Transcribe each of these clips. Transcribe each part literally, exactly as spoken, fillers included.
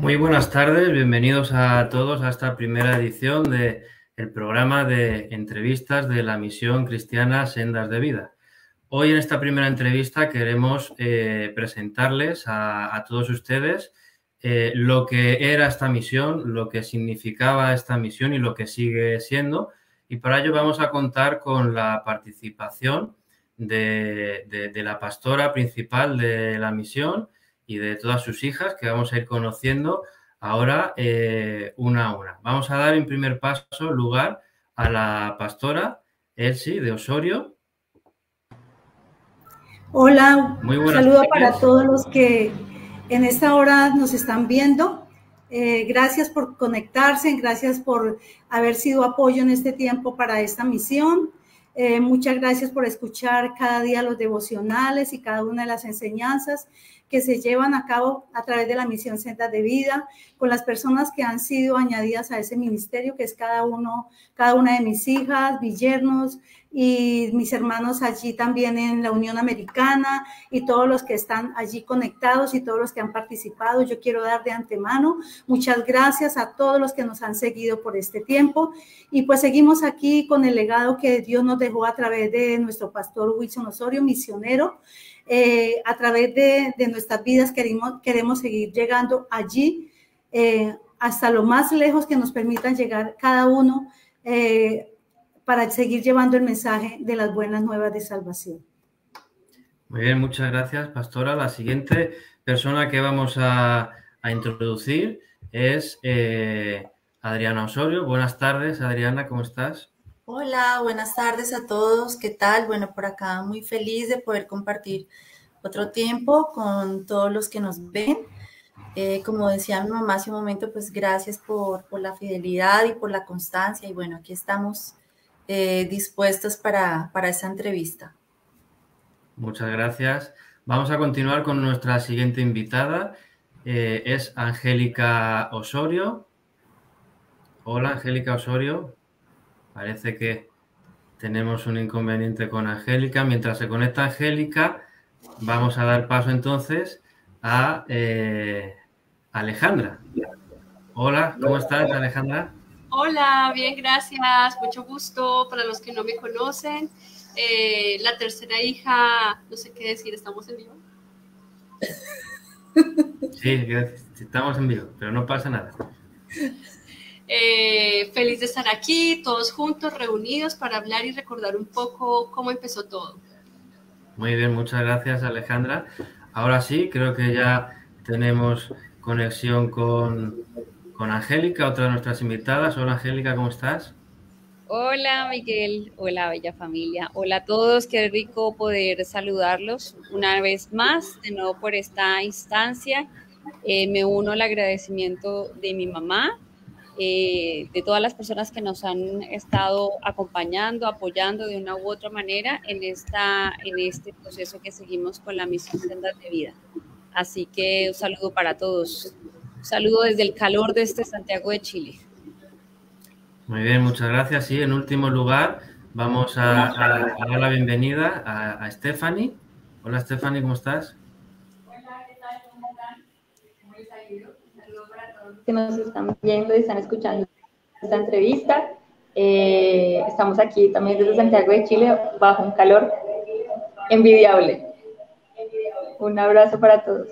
Muy buenas tardes, bienvenidos a todos a esta primera edición del programa de entrevistas de la Misión Cristiana Sendas de Vida. Hoy en esta primera entrevista queremos eh, presentarles a, a todos ustedes eh, lo que era esta misión, lo que significaba esta misión y lo que sigue siendo. Y para ello vamos a contar con la participación de, de, de la pastora principal de la misión y de todas sus hijas, que vamos a ir conociendo ahora eh, una a una. Vamos a dar en primer paso lugar a la pastora Elsie de Osorio. Hola, Muy buenas saludo tardes. Para todos los que en esta hora nos están viendo. Eh, gracias por conectarse, gracias por haber sido apoyo en este tiempo para esta misión. Eh, muchas gracias por escuchar cada día los devocionales y cada una de las enseñanzas que se llevan a cabo a través de la misión Sendas de Vida, con las personas que han sido añadidas a ese ministerio, que es cada uno, cada una de mis hijas, mis yernos y mis hermanos allí también en la Unión Americana, y todos los que están allí conectados y todos los que han participado. Yo quiero dar de antemano muchas gracias a todos los que nos han seguido por este tiempo, y pues seguimos aquí con el legado que Dios nos dejó a través de nuestro pastor Wilson Osorio, misionero. Eh, a través de, de nuestras vidas queremos, queremos seguir llegando allí eh, hasta lo más lejos que nos permitan llegar cada uno eh, para seguir llevando el mensaje de las buenas nuevas de salvación. Muy bien, muchas gracias, pastora. La siguiente persona que vamos a, a introducir es eh, Adriana Osorio. Buenas tardes, Adriana, ¿cómo estás? Hola, buenas tardes a todos. ¿Qué tal? Bueno, por acá muy feliz de poder compartir otro tiempo con todos los que nos ven. Eh, como decía mi mamá hace un momento, pues gracias por, por la fidelidad y por la constancia. Y bueno, aquí estamos eh, dispuestos para, para esta entrevista. Muchas gracias. Vamos a continuar con nuestra siguiente invitada. Eh, es Angélica Osorio. Hola, Angélica Osorio. Parece que tenemos un inconveniente con Angélica. Mientras se conecta Angélica, vamos a dar paso entonces a eh, Alejandra. Hola, ¿cómo estás, Alejandra? Hola, bien, gracias. Mucho gusto. Para los que no me conocen, eh, la tercera hija, no sé qué decir, ¿estamos en vivo? Sí, estamos en vivo, pero no pasa nada. Eh, feliz de estar aquí, todos juntos, reunidos para hablar y recordar un poco cómo empezó todo. Muy bien, muchas gracias, Alejandra. Ahora sí, creo que ya tenemos conexión con, con Angélica, otra de nuestras invitadas. Hola, Angélica, ¿cómo estás? Hola, Miguel. Hola, bella familia. Hola a todos. Qué rico poder saludarlos una vez más, de nuevo por esta instancia. Eh, me uno al agradecimiento de mi mamá, eh, de todas las personas que nos han estado acompañando, apoyando de una u otra manera en, esta, en este proceso que seguimos con la misión Sendas de Vida. Así que un saludo para todos. Un saludo desde el calor de este Santiago de Chile. Muy bien, muchas gracias. Y en último lugar, vamos a, a, a dar la bienvenida a, a Stephanie. Hola, Stephanie, ¿cómo estás? Hola, ¿qué tal? ¿Cómo están? ¿Cómo les ha ido? Un saludo para todos los que nos están viendo y están escuchando esta entrevista. Eh, estamos aquí también desde Santiago de Chile, bajo un calor envidiable. Un abrazo para todos.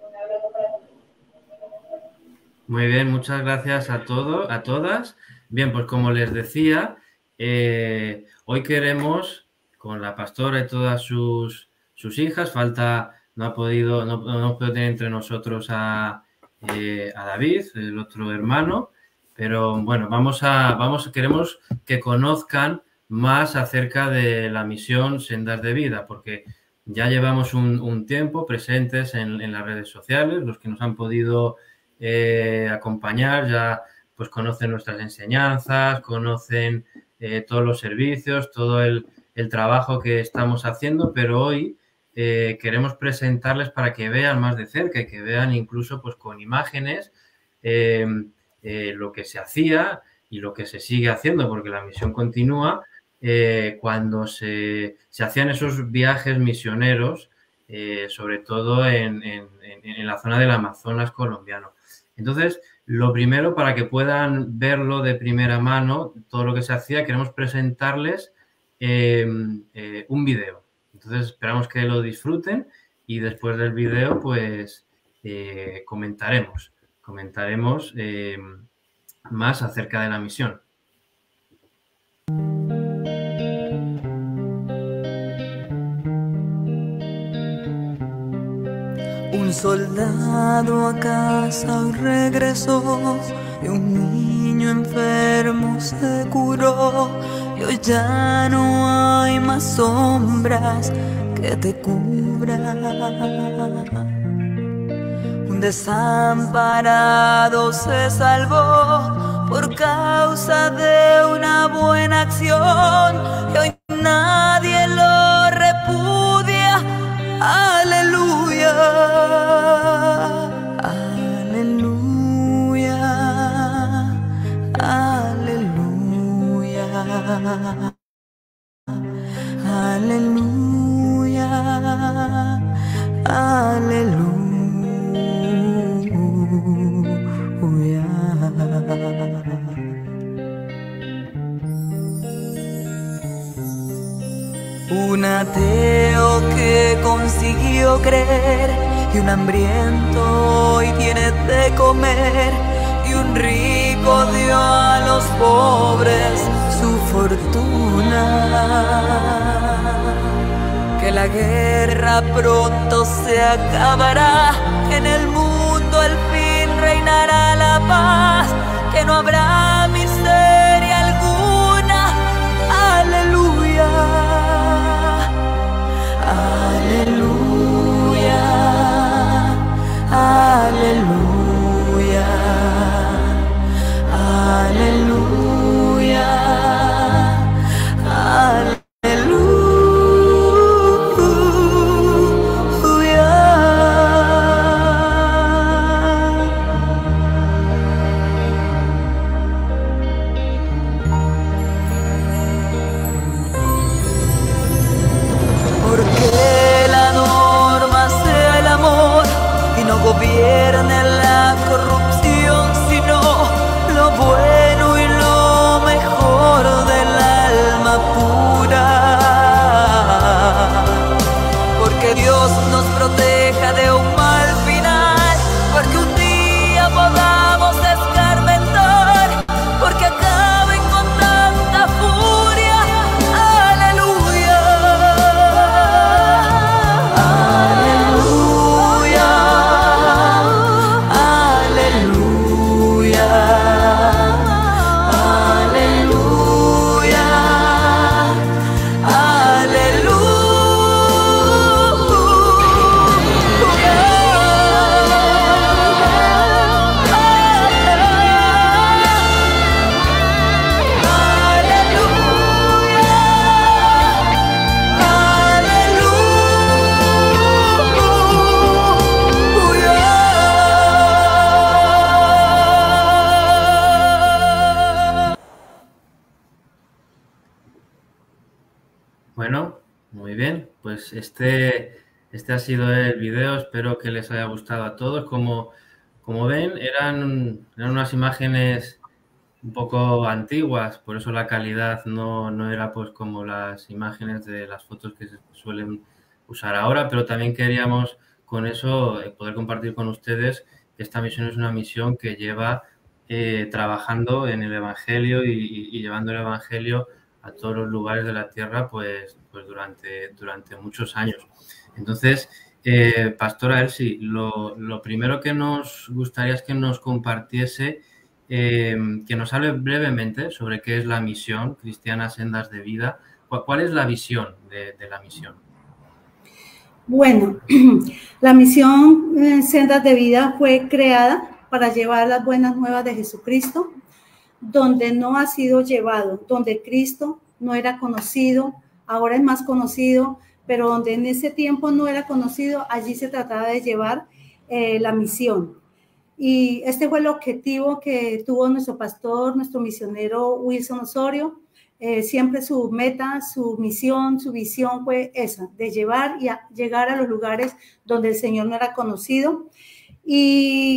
Muy bien, muchas gracias a todos, a todas. Bien, pues como les decía, eh, hoy queremos, con la pastora y todas sus, sus hijas, falta, no ha podido, no, no hemos podido tener entre nosotros a, eh, a David, el otro hermano, pero bueno, vamos a, vamos, queremos que conozcan más acerca de la misión Sendas de Vida, porque ya llevamos un, un tiempo presentes en, en las redes sociales, los que nos han podido eh, acompañar ya pues conocen nuestras enseñanzas, conocen eh, todos los servicios, todo el, el trabajo que estamos haciendo, pero hoy eh, queremos presentarles para que vean más de cerca y que vean incluso pues con imágenes eh, eh, lo que se hacía y lo que se sigue haciendo, porque la misión continúa eh, cuando se, se hacían esos viajes misioneros, eh, sobre todo en, en, en la zona del Amazonas colombiano. Entonces, lo primero, para que puedan verlo de primera mano, todo lo que se hacía, queremos presentarles eh, eh, un video. Entonces, esperamos que lo disfruten y después del video, pues, eh, comentaremos, comentaremos eh, más acerca de la misión. Un soldado a casa hoy regresó y un niño enfermo se curó y hoy ya no hay más sombras que te cubran. Un desamparado se salvó por causa de una buena acción y hoy nadie lo repudia. Aleluya, aleluya, aleluya, aleluya, aleluya. Un ateo que consiguió creer y un hambriento hoy tiene de comer y un rico dio a los pobres su fortuna. Que la guerra pronto se acabará, en el mundo al fin reinará la paz, que no habrá miseria alguna. Aleluya, aleluya, aleluya, aleluya, aleluya. Gobierne la corrupción, sino lo bueno y lo mejor del alma pura. Porque Dios nos proteja de un mal final, porque un día podamos escarmentar, porque acaben con tanta furia. Aleluya, aleluya, aleluya, aleluya, Bueno, muy bien, pues este, este ha sido el video, espero que les haya gustado a todos. Como, como ven, eran, eran unas imágenes un poco antiguas, por eso la calidad no, no era pues como las imágenes de las fotos que se suelen usar ahora, pero también queríamos con eso eh, poder compartir con ustedes que esta misión es una misión que lleva eh, trabajando en el Evangelio y, y, y llevando el Evangelio a todos los lugares de la tierra pues, pues durante, durante muchos años. Entonces, eh, Pastora Elsie, lo, lo primero que nos gustaría es que nos compartiese, eh, que nos hable brevemente sobre qué es la misión Cristiana Sendas de Vida. ¿Cuál, cuál es la visión de, de la misión? Bueno, la misión eh, Sendas de Vida fue creada para llevar las buenas nuevas de Jesucristo donde no ha sido llevado, donde Cristo no era conocido, ahora es más conocido, pero donde en ese tiempo no era conocido, allí se trataba de llevar eh, la misión. Y este fue el objetivo que tuvo nuestro pastor, nuestro misionero Wilson Osorio. Eh, siempre su meta, su misión, su visión fue esa, de llevar y a, llegar a los lugares donde el Señor no era conocido. Y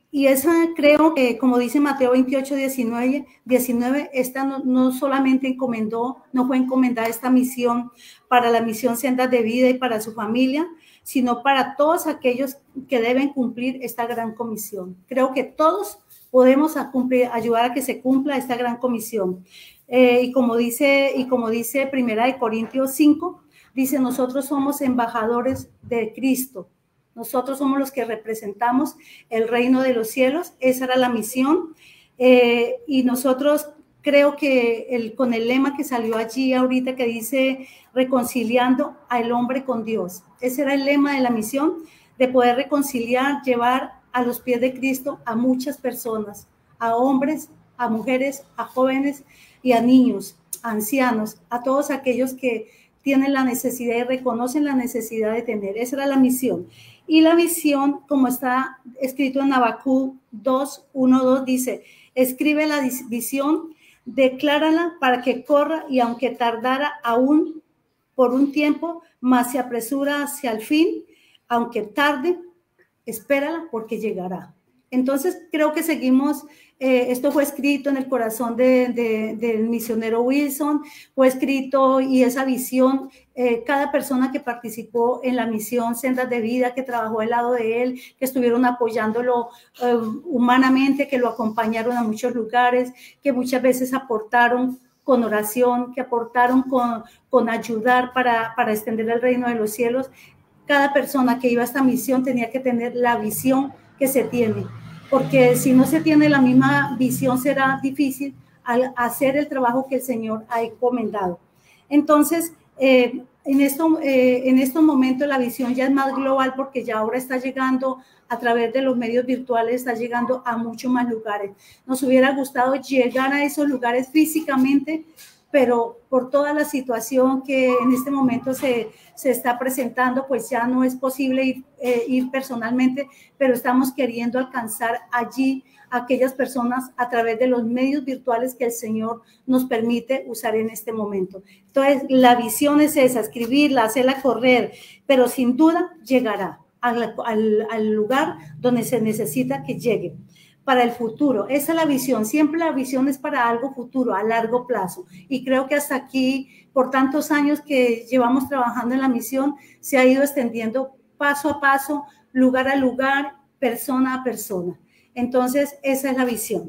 y esa creo que, como dice Mateo veintiocho, diecinueve, diecinueve esta no, no solamente encomendó, no fue encomendada esta misión para la misión Sendas de Vida y para su familia, sino para todos aquellos que deben cumplir esta gran comisión. Creo que todos podemos a cumplir, ayudar a que se cumpla esta gran comisión. Eh, y como dice, y como dice Primera de Corintios cinco, dice, nosotros somos embajadores de Cristo. Nosotros somos los que representamos el reino de los cielos. Esa era la misión. Eh, y nosotros creo que el, con el lema que salió allí ahorita que dice reconciliando al hombre con Dios. Ese era el lema de la misión, de poder reconciliar, llevar a los pies de Cristo a muchas personas, a hombres, a mujeres, a jóvenes y a niños, a ancianos, a todos aquellos que tienen la necesidad y reconocen la necesidad de tener. Esa era la misión. Y la visión, como está escrito en Habacuc dos, uno, dos, dice, escribe la visión, declárala para que corra y aunque tardara aún por un tiempo, más se apresura hacia el fin, aunque tarde, espérala porque llegará. Entonces creo que seguimos, eh, esto fue escrito en el corazón de, de, del misionero Wilson, fue escrito y esa visión, eh, cada persona que participó en la misión Sendas de Vida, que trabajó al lado de él, que estuvieron apoyándolo eh, humanamente, que lo acompañaron a muchos lugares, que muchas veces aportaron con oración, que aportaron con, con ayudar para, para extender el reino de los cielos. Cada persona que iba a esta misión tenía que tener la visión que se tiene, porque si no se tiene la misma visión será difícil al hacer el trabajo que el Señor ha encomendado. Entonces, eh, en, esto, eh, en estos momentos la visión ya es más global porque ya ahora está llegando a través de los medios virtuales, está llegando a muchos más lugares. Nos hubiera gustado llegar a esos lugares físicamente, pero por toda la situación que en este momento se, se está presentando, pues ya no es posible ir, eh, ir personalmente, pero estamos queriendo alcanzar allí a aquellas personas a través de los medios virtuales que el Señor nos permite usar en este momento. Entonces, la visión es esa, escribirla, hacerla correr, pero sin duda llegará al, al, al lugar donde se necesita que llegue. Para el futuro, esa es la visión, siempre la visión es para algo futuro, a largo plazo, y creo que hasta aquí, por tantos años que llevamos trabajando en la misión, se ha ido extendiendo paso a paso, lugar a lugar, persona a persona. Entonces, esa es la visión.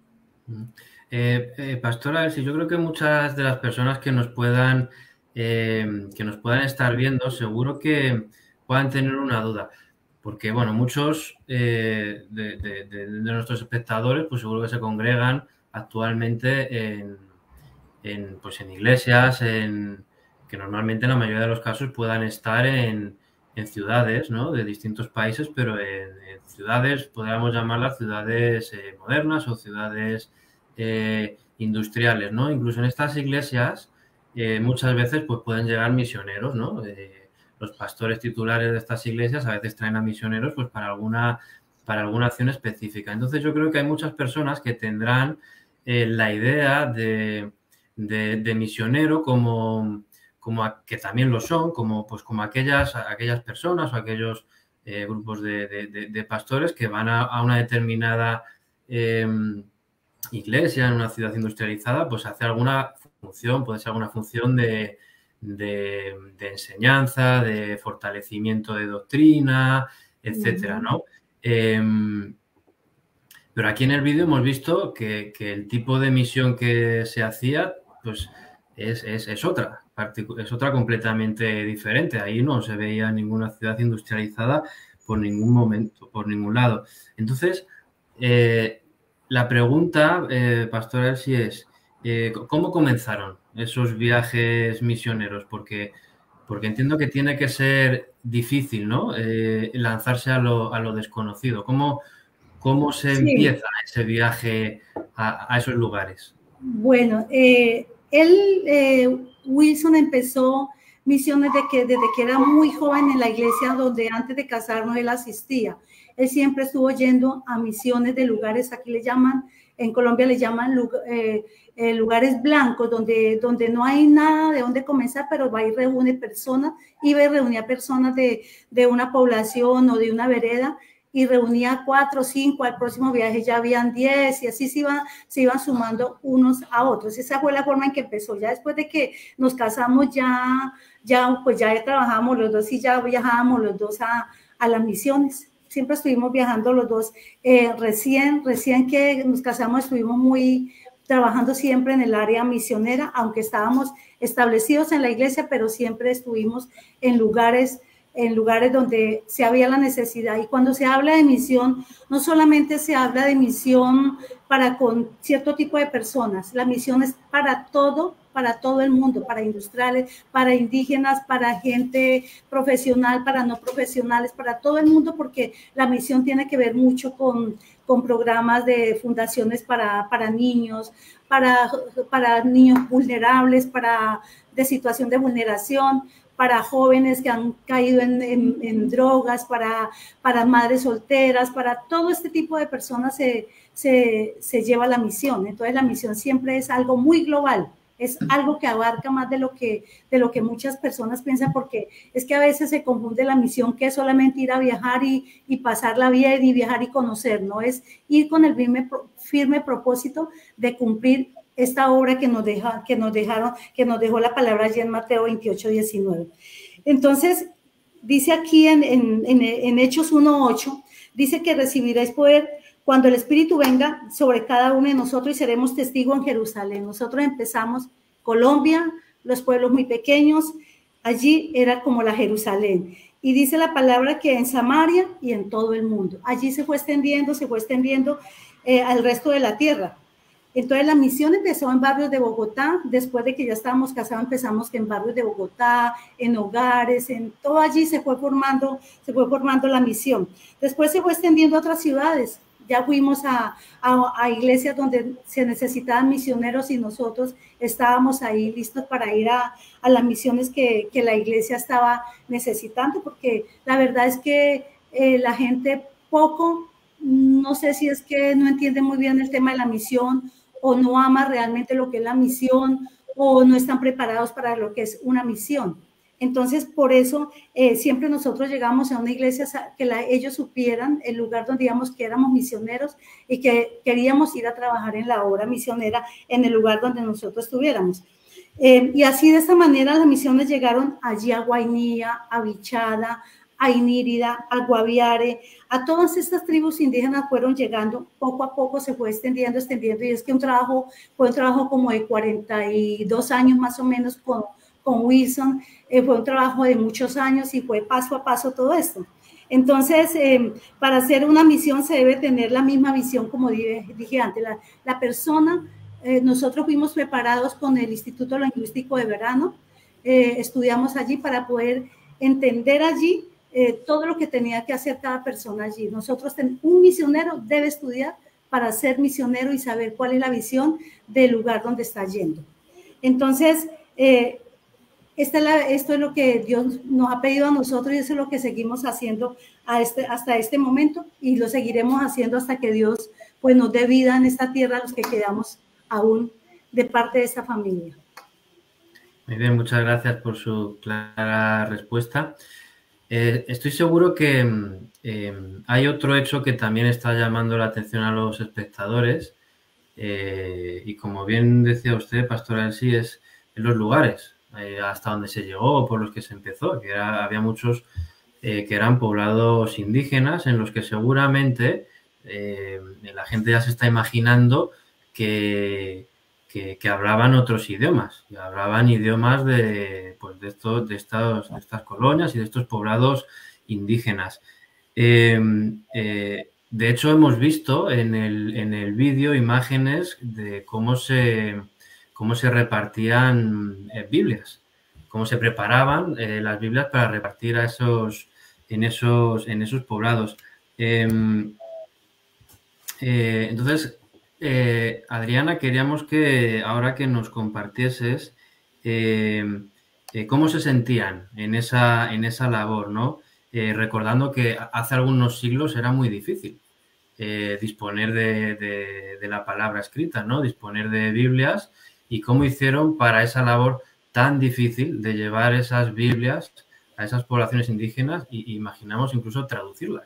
Eh, eh, Pastora, si yo creo que muchas de las personas que nos puedan, eh, que nos puedan estar viendo, seguro que puedan tener una duda. Porque, bueno, muchos eh, de, de, de, de nuestros espectadores, pues seguro que se congregan actualmente en, en, pues en iglesias, en, que normalmente en la mayoría de los casos puedan estar en, en ciudades, ¿no? De distintos países, pero en, en ciudades, podríamos llamarlas ciudades eh, modernas o ciudades eh, industriales, ¿no? Incluso en estas iglesias eh, muchas veces pues pueden llegar misioneros, ¿no? Eh, los pastores titulares de estas iglesias a veces traen a misioneros pues para alguna, para alguna acción específica. Entonces yo creo que hay muchas personas que tendrán eh, la idea de, de, de misionero como, como a, que también lo son, como, pues, como aquellas, aquellas personas o aquellos eh, grupos de, de, de, de pastores que van a, a una determinada eh, iglesia en una ciudad industrializada, pues hacer alguna función, puede ser alguna función de De, de enseñanza, de fortalecimiento de doctrina, etcétera, ¿no? Eh, pero aquí en el vídeo hemos visto que, que el tipo de misión que se hacía, pues es, es, es otra, es otra completamente diferente. Ahí no se veía ninguna ciudad industrializada por ningún momento, por ningún lado. Entonces, eh, la pregunta, eh, Pastora Elsie, es eh, ¿cómo comenzaron esos viajes misioneros? Porque, porque entiendo que tiene que ser difícil, ¿no? Eh, lanzarse a lo, a lo desconocido. ¿Cómo, cómo se sí. empieza ese viaje a, a esos lugares? Bueno, eh, él, eh, Wilson empezó misiones de que, desde que era muy joven en la iglesia donde antes de casarnos él asistía. Él siempre estuvo yendo a misiones de lugares, aquí le llaman, en Colombia le llaman eh, eh, lugares blancos, donde, donde no hay nada de dónde comenzar, pero va y reúne personas, iba y reunía personas de, de una población o de una vereda y reunía cuatro o cinco, al próximo viaje ya habían diez y así se iban, se iban sumando unos a otros. Esa fue la forma en que empezó. Ya después de que nos casamos ya, ya pues ya trabajábamos los dos y ya viajábamos los dos a, a las misiones. Siempre estuvimos viajando los dos. Eh, recién, recién que nos casamos estuvimos muy trabajando siempre en el área misionera, aunque estábamos establecidos en la iglesia, pero siempre estuvimos en lugares en lugares donde se había la necesidad. Y cuando se habla de misión, no solamente se habla de misión para con cierto tipo de personas, la misión es para todo, para todo el mundo, para industriales, para indígenas, para gente profesional, para no profesionales, para todo el mundo, porque la misión tiene que ver mucho con, con programas de fundaciones para, para niños, para, para niños vulnerables, para de situación de vulneración, para jóvenes que han caído en, en, en drogas, para, para madres solteras, para todo este tipo de personas se, se, se lleva la misión. Entonces la misión siempre es algo muy global, es algo que abarca más de lo que, de lo que muchas personas piensan, porque es que a veces se confunde la misión que es solamente ir a viajar y, y pasarla bien y viajar y conocer, no es ir con el firme, firme propósito de cumplir esta obra que nos, deja, que nos dejaron, que nos dejó la palabra allí en Mateo veintiocho, diecinueve. Entonces, dice aquí en, en, en, en Hechos uno, ocho, dice que recibiréis poder cuando el Espíritu venga sobre cada uno de nosotros y seremos testigos en Jerusalén. Nosotros empezamos Colombia, los pueblos muy pequeños, allí era como la Jerusalén. Y dice la palabra que en Samaria y en todo el mundo. Allí se fue extendiendo, se fue extendiendo eh, al resto de la tierra. Entonces la misión empezó en barrios de Bogotá, después de que ya estábamos casados empezamos en barrios de Bogotá, en hogares, en todo allí se fue formando, se fue formando la misión. Después se fue extendiendo a otras ciudades, ya fuimos a, a, a iglesias donde se necesitaban misioneros y nosotros estábamos ahí listos para ir a, a las misiones que, que la iglesia estaba necesitando, porque la verdad es que eh, la gente poco, no sé si es que no entiende muy bien el tema de la misión, o no ama realmente lo que es la misión, o no están preparados para lo que es una misión. Entonces, por eso, eh, siempre nosotros llegamos a una iglesia que la, ellos supieran el lugar donde digamos que éramos misioneros y que queríamos ir a trabajar en la obra misionera en el lugar donde nosotros estuviéramos. Eh, y así, de esta manera, las misiones llegaron allí a Guainía, a Bichada, a Inírida, a Guaviare, a todas estas tribus indígenas fueron llegando, poco a poco se fue extendiendo, extendiendo, y es que un trabajo, fue un trabajo como de cuarenta y dos años más o menos con, con Wilson, eh, fue un trabajo de muchos años y fue paso a paso todo esto. Entonces, eh, para hacer una misión se debe tener la misma visión, como dije, dije antes, la, la persona, eh, nosotros fuimos preparados con el Instituto Lingüístico de Verano, eh, estudiamos allí para poder entender allí Eh, todo lo que tenía que hacer cada persona allí. Nosotros, un misionero debe estudiar para ser misionero y saber cuál es la visión del lugar donde está yendo. Entonces, eh, esta es la, esto es lo que Dios nos ha pedido a nosotros y eso es lo que seguimos haciendo a este, hasta este momento y lo seguiremos haciendo hasta que Dios pues, nos dé vida en esta tierra a los que quedamos aún de parte de esta familia. Muy bien, muchas gracias por su clara respuesta. Eh, estoy seguro que eh, hay otro hecho que también está llamando la atención a los espectadores eh, y como bien decía usted, Pastora Elsie, es en los lugares eh, hasta donde se llegó, por los que se empezó, que era, había muchos eh, que eran poblados indígenas en los que seguramente eh, la gente ya se está imaginando que... Que, que hablaban otros idiomas, que hablaban idiomas de, pues de, estos, de, estos, de estas colonias y de estos poblados indígenas. Eh, eh, de hecho, hemos visto en el, en el vídeo imágenes de cómo se, cómo se repartían eh, Biblias, cómo se preparaban eh, las Biblias para repartir a esos, en, esos, en esos poblados. Eh, eh, entonces, Eh, Adriana, queríamos que ahora que nos compartieses eh, eh, cómo se sentían en esa, en esa labor, ¿no? Eh, recordando que hace algunos siglos era muy difícil eh, disponer de, de, de la palabra escrita, ¿no? Disponer de Biblias y cómo hicieron para esa labor tan difícil de llevar esas Biblias a esas poblaciones indígenas y imaginamos incluso traducirlas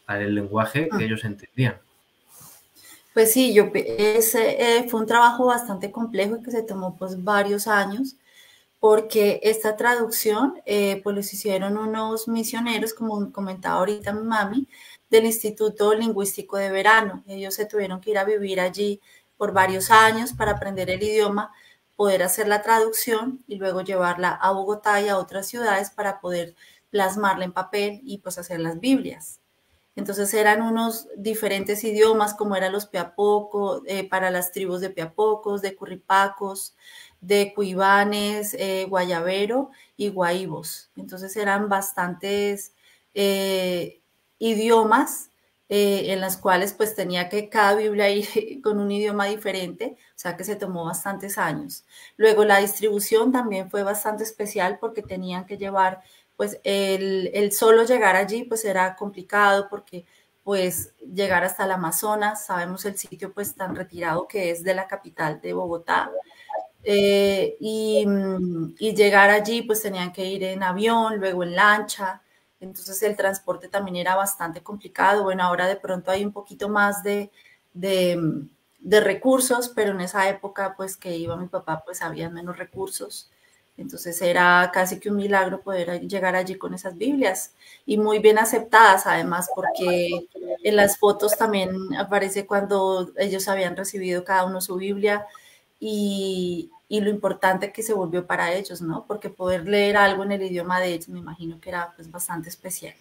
al lenguaje que ellos entendían. Pues sí, yo, ese eh, fue un trabajo bastante complejo y que se tomó pues varios años, porque esta traducción eh, pues los hicieron unos misioneros, como comentaba ahorita mi mami, del Instituto Lingüístico de Verano. Ellos se tuvieron que ir a vivir allí por varios años para aprender el idioma, poder hacer la traducción y luego llevarla a Bogotá y a otras ciudades para poder plasmarla en papel y pues hacer las Biblias. Entonces eran unos diferentes idiomas, como eran los Piapoco, eh, para las tribus de Piapocos, de Curripacos, de Cuibanes, eh, Guayabero y Guaíbos. Entonces eran bastantes eh, idiomas eh, en las cuales pues tenía que cada Biblia ir con un idioma diferente, o sea que se tomó bastantes años. Luego la distribución también fue bastante especial porque tenían que llevar pues el, el solo llegar allí pues era complicado porque pues llegar hasta el Amazonas, sabemos el sitio pues tan retirado que es de la capital de Bogotá, eh, y, y llegar allí pues tenían que ir en avión, luego en lancha, entonces el transporte también era bastante complicado. Bueno, ahora de pronto hay un poquito más de, de, de recursos, pero en esa época pues que iba mi papá pues había menos recursos. Entonces era casi que un milagro poder llegar allí con esas Biblias y muy bien aceptadas además, porque en las fotos también aparece cuando ellos habían recibido cada uno su Biblia y, y lo importante que se volvió para ellos, ¿no? Porque poder leer algo en el idioma de ellos me imagino que era pues bastante especial.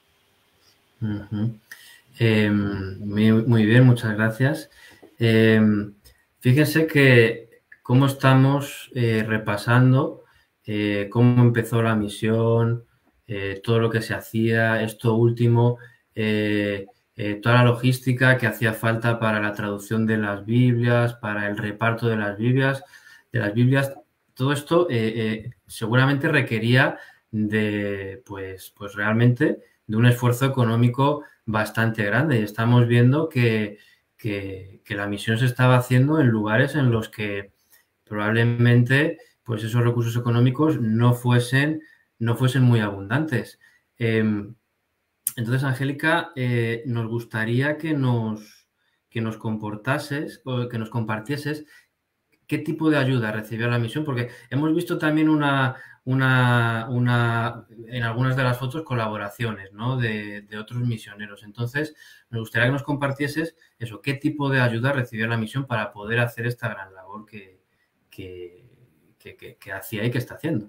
Uh-huh. eh, muy, muy bien, muchas gracias. Eh, fíjense que cómo estamos eh, repasando Eh, cómo empezó la misión, eh, todo lo que se hacía, esto último, eh, eh, toda la logística que hacía falta para la traducción de las Biblias, para el reparto de las Biblias, de las Biblias, todo esto eh, eh, seguramente requería de, pues, pues realmente de un esfuerzo económico bastante grande y estamos viendo que, que, que la misión se estaba haciendo en lugares en los que probablemente pues esos recursos económicos no fuesen, no fuesen muy abundantes. Eh, entonces, Angélica, eh, nos gustaría que nos, que nos comportases o que nos compartieses qué tipo de ayuda recibió la misión, porque hemos visto también una, una, una en algunas de las fotos colaboraciones, ¿no? de, de otros misioneros. Entonces, nos gustaría que nos compartieses eso, qué tipo de ayuda recibió la misión para poder hacer esta gran labor que, que Que, que, que hacía y que está haciendo.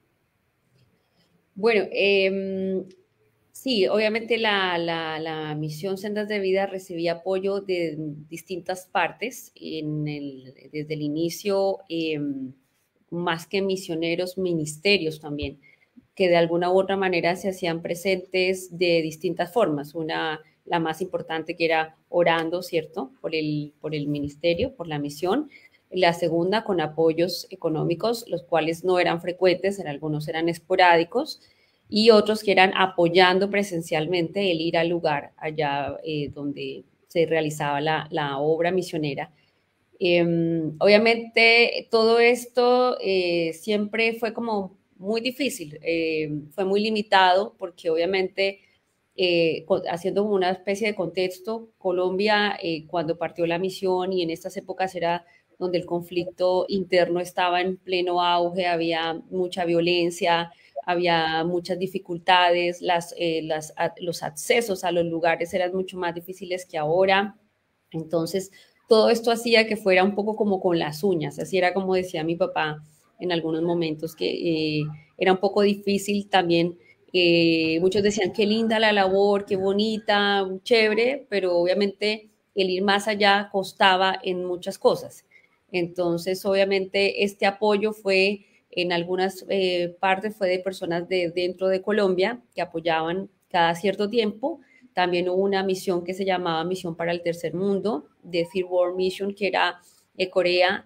Bueno, eh, sí, obviamente la, la, la misión Sendas de Vida recibía apoyo de distintas partes en el, desde el inicio, eh, más que misioneros, ministerios también, que de alguna u otra manera se hacían presentes de distintas formas. Una, la más importante que era orando, ¿cierto? Por el, por el ministerio, por la misión. La segunda con apoyos económicos, los cuales no eran frecuentes, en algunos eran esporádicos, y otros que eran apoyando presencialmente el ir al lugar allá eh, donde se realizaba la, la obra misionera. Eh, obviamente todo esto eh, siempre fue como muy difícil, eh, fue muy limitado porque obviamente eh, haciendo una especie de contexto, Colombia eh, cuando partió la misión y en estas épocas era donde el conflicto interno estaba en pleno auge, había mucha violencia, había muchas dificultades, las, eh, las, a, los accesos a los lugares eran mucho más difíciles que ahora. Entonces, todo esto hacía que fuera un poco como con las uñas, así era como decía mi papá en algunos momentos, que eh, era un poco difícil también. Eh, muchos decían, qué linda la labor, qué bonita, chévere, pero obviamente el ir más allá costaba en muchas cosas. Entonces, obviamente, este apoyo fue, en algunas eh, partes, fue de personas de dentro de Colombia que apoyaban cada cierto tiempo. También hubo una misión que se llamaba Misión para el Tercer Mundo, de Third World Mission, que era de Corea,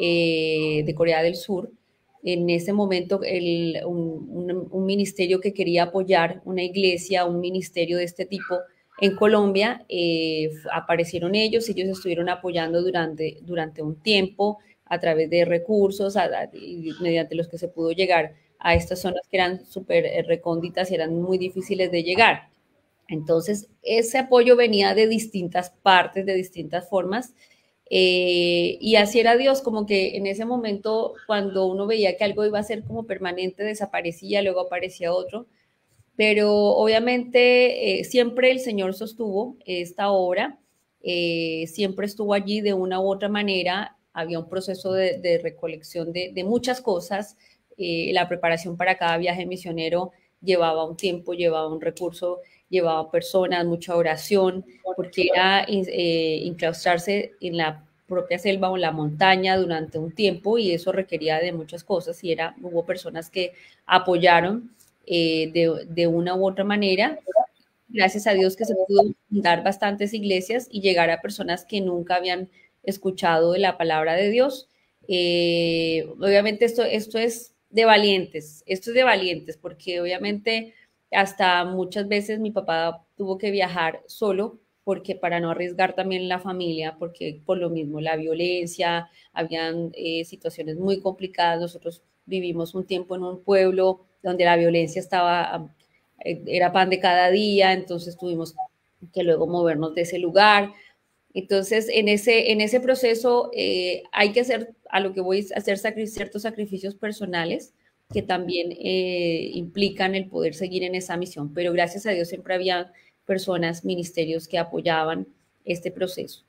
eh, de Corea del Sur. En ese momento, el, un, un, un ministerio que quería apoyar una iglesia, un ministerio de este tipo, en Colombia, eh, aparecieron ellos, ellos estuvieron apoyando durante, durante un tiempo a través de recursos, a, a, mediante los que se pudo llegar a estas zonas que eran súper recónditas y eran muy difíciles de llegar. Entonces, ese apoyo venía de distintas partes, de distintas formas, eh, y así era Dios, como que en ese momento, cuando uno veía que algo iba a ser como permanente, desaparecía, luego aparecía otro, pero obviamente eh, siempre el Señor sostuvo esta obra, eh, siempre estuvo allí de una u otra manera, había un proceso de, de recolección de, de muchas cosas, eh, la preparación para cada viaje misionero llevaba un tiempo, llevaba un recurso, llevaba personas, mucha oración, porque era eh, inclausarse en la propia selva o en la montaña durante un tiempo y eso requería de muchas cosas y era, hubo personas que apoyaron eh, de, de una u otra manera. Gracias a Dios que se pudo fundar bastantes iglesias y llegar a personas que nunca habían escuchado de la palabra de Dios. Eh, obviamente esto, esto es de valientes, esto es de valientes, porque obviamente hasta muchas veces mi papá tuvo que viajar solo porque para no arriesgar también la familia, porque por lo mismo la violencia, habían eh, situaciones muy complicadas. Nosotros vivimos un tiempo en un pueblo donde la violencia estaba, era pan de cada día, entonces tuvimos que luego movernos de ese lugar. Entonces, en ese, en ese proceso eh, hay que hacer, a lo que voy a hacer sacri ciertos sacrificios personales que también eh, implican el poder seguir en esa misión, pero gracias a Dios siempre había personas, ministerios que apoyaban este proceso.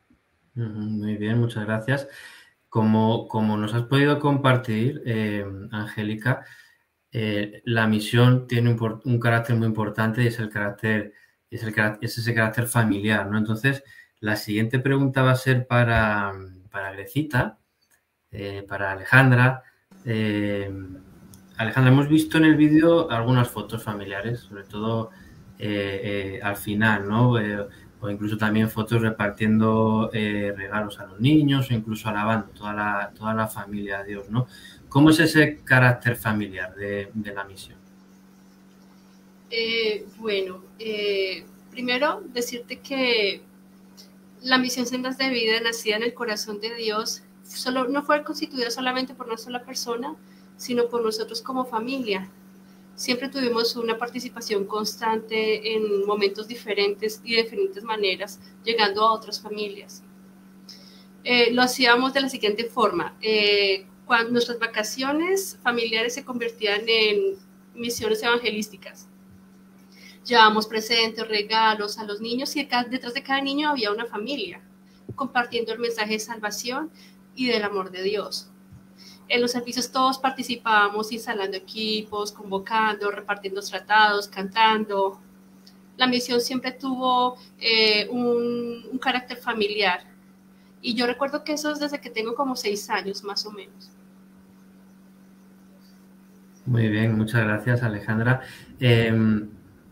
Muy bien, muchas gracias. Como, como nos has podido compartir, eh, Angélica, eh, la misión tiene un, un carácter muy importante y es el carácter, es, el, es ese carácter familiar, ¿no? Entonces, la siguiente pregunta va a ser para, para Grecita, eh, para Alejandra. Eh, Alejandra, hemos visto en el vídeo algunas fotos familiares, sobre todo eh, eh, al final, ¿no? Eh, o incluso también fotos repartiendo eh, regalos a los niños o incluso alabando toda la, toda la familia a Dios, ¿no? ¿Cómo es ese carácter familiar de, de la misión? Eh, bueno, eh, primero decirte que la misión Sendas de Vida, nacida en el corazón de Dios, solo, no fue constituida solamente por una sola persona, sino por nosotros como familia. Siempre tuvimos una participación constante en momentos diferentes y de diferentes maneras, llegando a otras familias. Eh, lo hacíamos de la siguiente forma. Eh, cuando nuestras vacaciones familiares se convertían en misiones evangelísticas. Llevábamos presentes, regalos a los niños y detrás de cada niño había una familia, compartiendo el mensaje de salvación y del amor de Dios. En los servicios todos participábamos instalando equipos, convocando, repartiendo tratados, cantando. La misión siempre tuvo eh, un, un carácter familiar. Y yo recuerdo que eso es desde que tengo como seis años, más o menos. Muy bien, muchas gracias, Alejandra. Eh,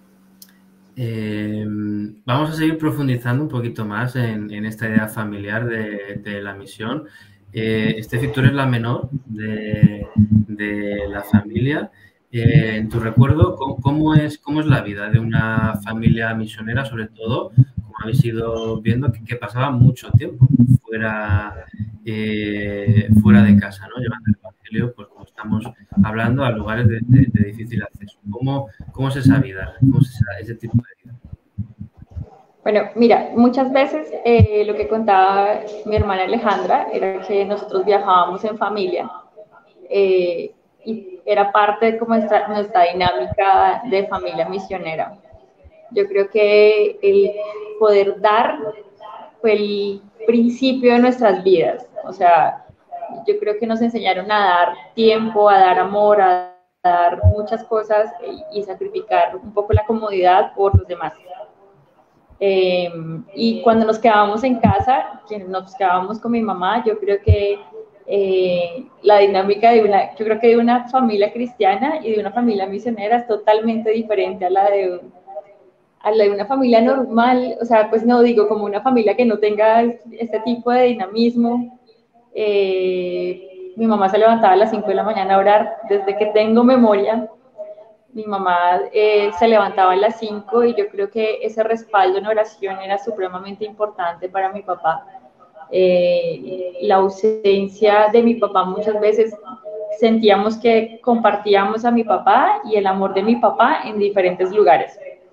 eh, vamos a seguir profundizando un poquito más en, en esta idea familiar de, de la misión. Eh, Estefi, tú eres la menor de, de la familia. Eh, en tu recuerdo, ¿cómo, cómo, es, ¿cómo es la vida de una familia misionera, sobre todo, como habéis ido viendo, que, que pasaba mucho tiempo fuera, eh, fuera de casa, ¿no? Llevando el evangelio, pues como estamos hablando, a lugares de, de, de difícil acceso? ¿Cómo, ¿Cómo es esa vida? ¿Cómo es esa, ese tipo de vida? Bueno, mira, muchas veces eh, lo que contaba mi hermana Alejandra era que nosotros viajábamos en familia eh, y era parte de como nuestra, nuestra dinámica de familia misionera. Yo creo que el poder dar fue el principio de nuestras vidas. O sea, yo creo que nos enseñaron a dar tiempo, a dar amor, a dar muchas cosas y, y sacrificar un poco la comodidad por los demás. Eh, y cuando nos quedábamos en casa, que nos quedábamos con mi mamá, yo creo que eh, la dinámica de una, yo creo que de una familia cristiana y de una familia misionera es totalmente diferente a la de, a la de una familia normal. O sea, pues no digo como una familia que no tenga este tipo de dinamismo. Eh, mi mamá se levantaba a las cinco de la mañana a orar desde que tengo memoria. Mi mamá eh, se levantaba a las cinco y yo creo que ese respaldo en oración era supremamente importante para mi papá. Eh, la ausencia de mi papá muchas veces sentíamos que compartíamos a mi papá y el amor de mi papá en diferentes lugares.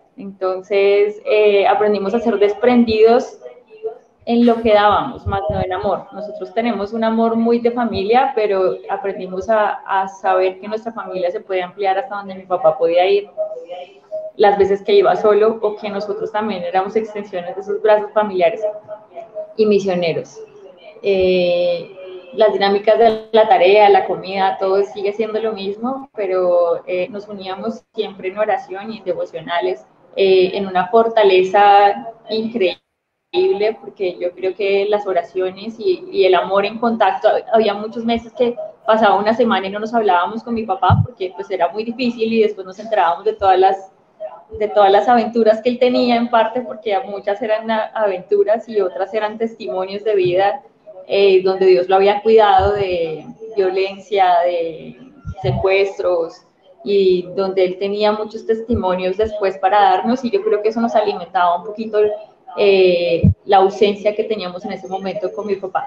Entonces eh, aprendimos a ser desprendidos en lo que dábamos, más no en amor. Nosotros tenemos un amor muy de familia, pero aprendimos a, a saber que nuestra familia se puede ampliar hasta donde mi papá podía ir las veces que iba solo, o que nosotros también éramos extensiones de esos brazos familiares y misioneros. Eh, las dinámicas de la tarea, la comida, todo sigue siendo lo mismo, pero eh, nos uníamos siempre en oración y en devocionales, eh, en una fortaleza increíble, porque yo creo que las oraciones y, y el amor en contacto, había muchos meses que pasaba una semana y no nos hablábamos con mi papá, porque pues era muy difícil, y después nos enterábamos de todas las de todas las aventuras que él tenía, en parte porque muchas eran aventuras y otras eran testimonios de vida, eh, donde Dios lo había cuidado de violencia, de secuestros, y donde él tenía muchos testimonios después para darnos, y yo creo que eso nos alimentaba un poquito eh, la ausencia que teníamos en ese momento con mi papá.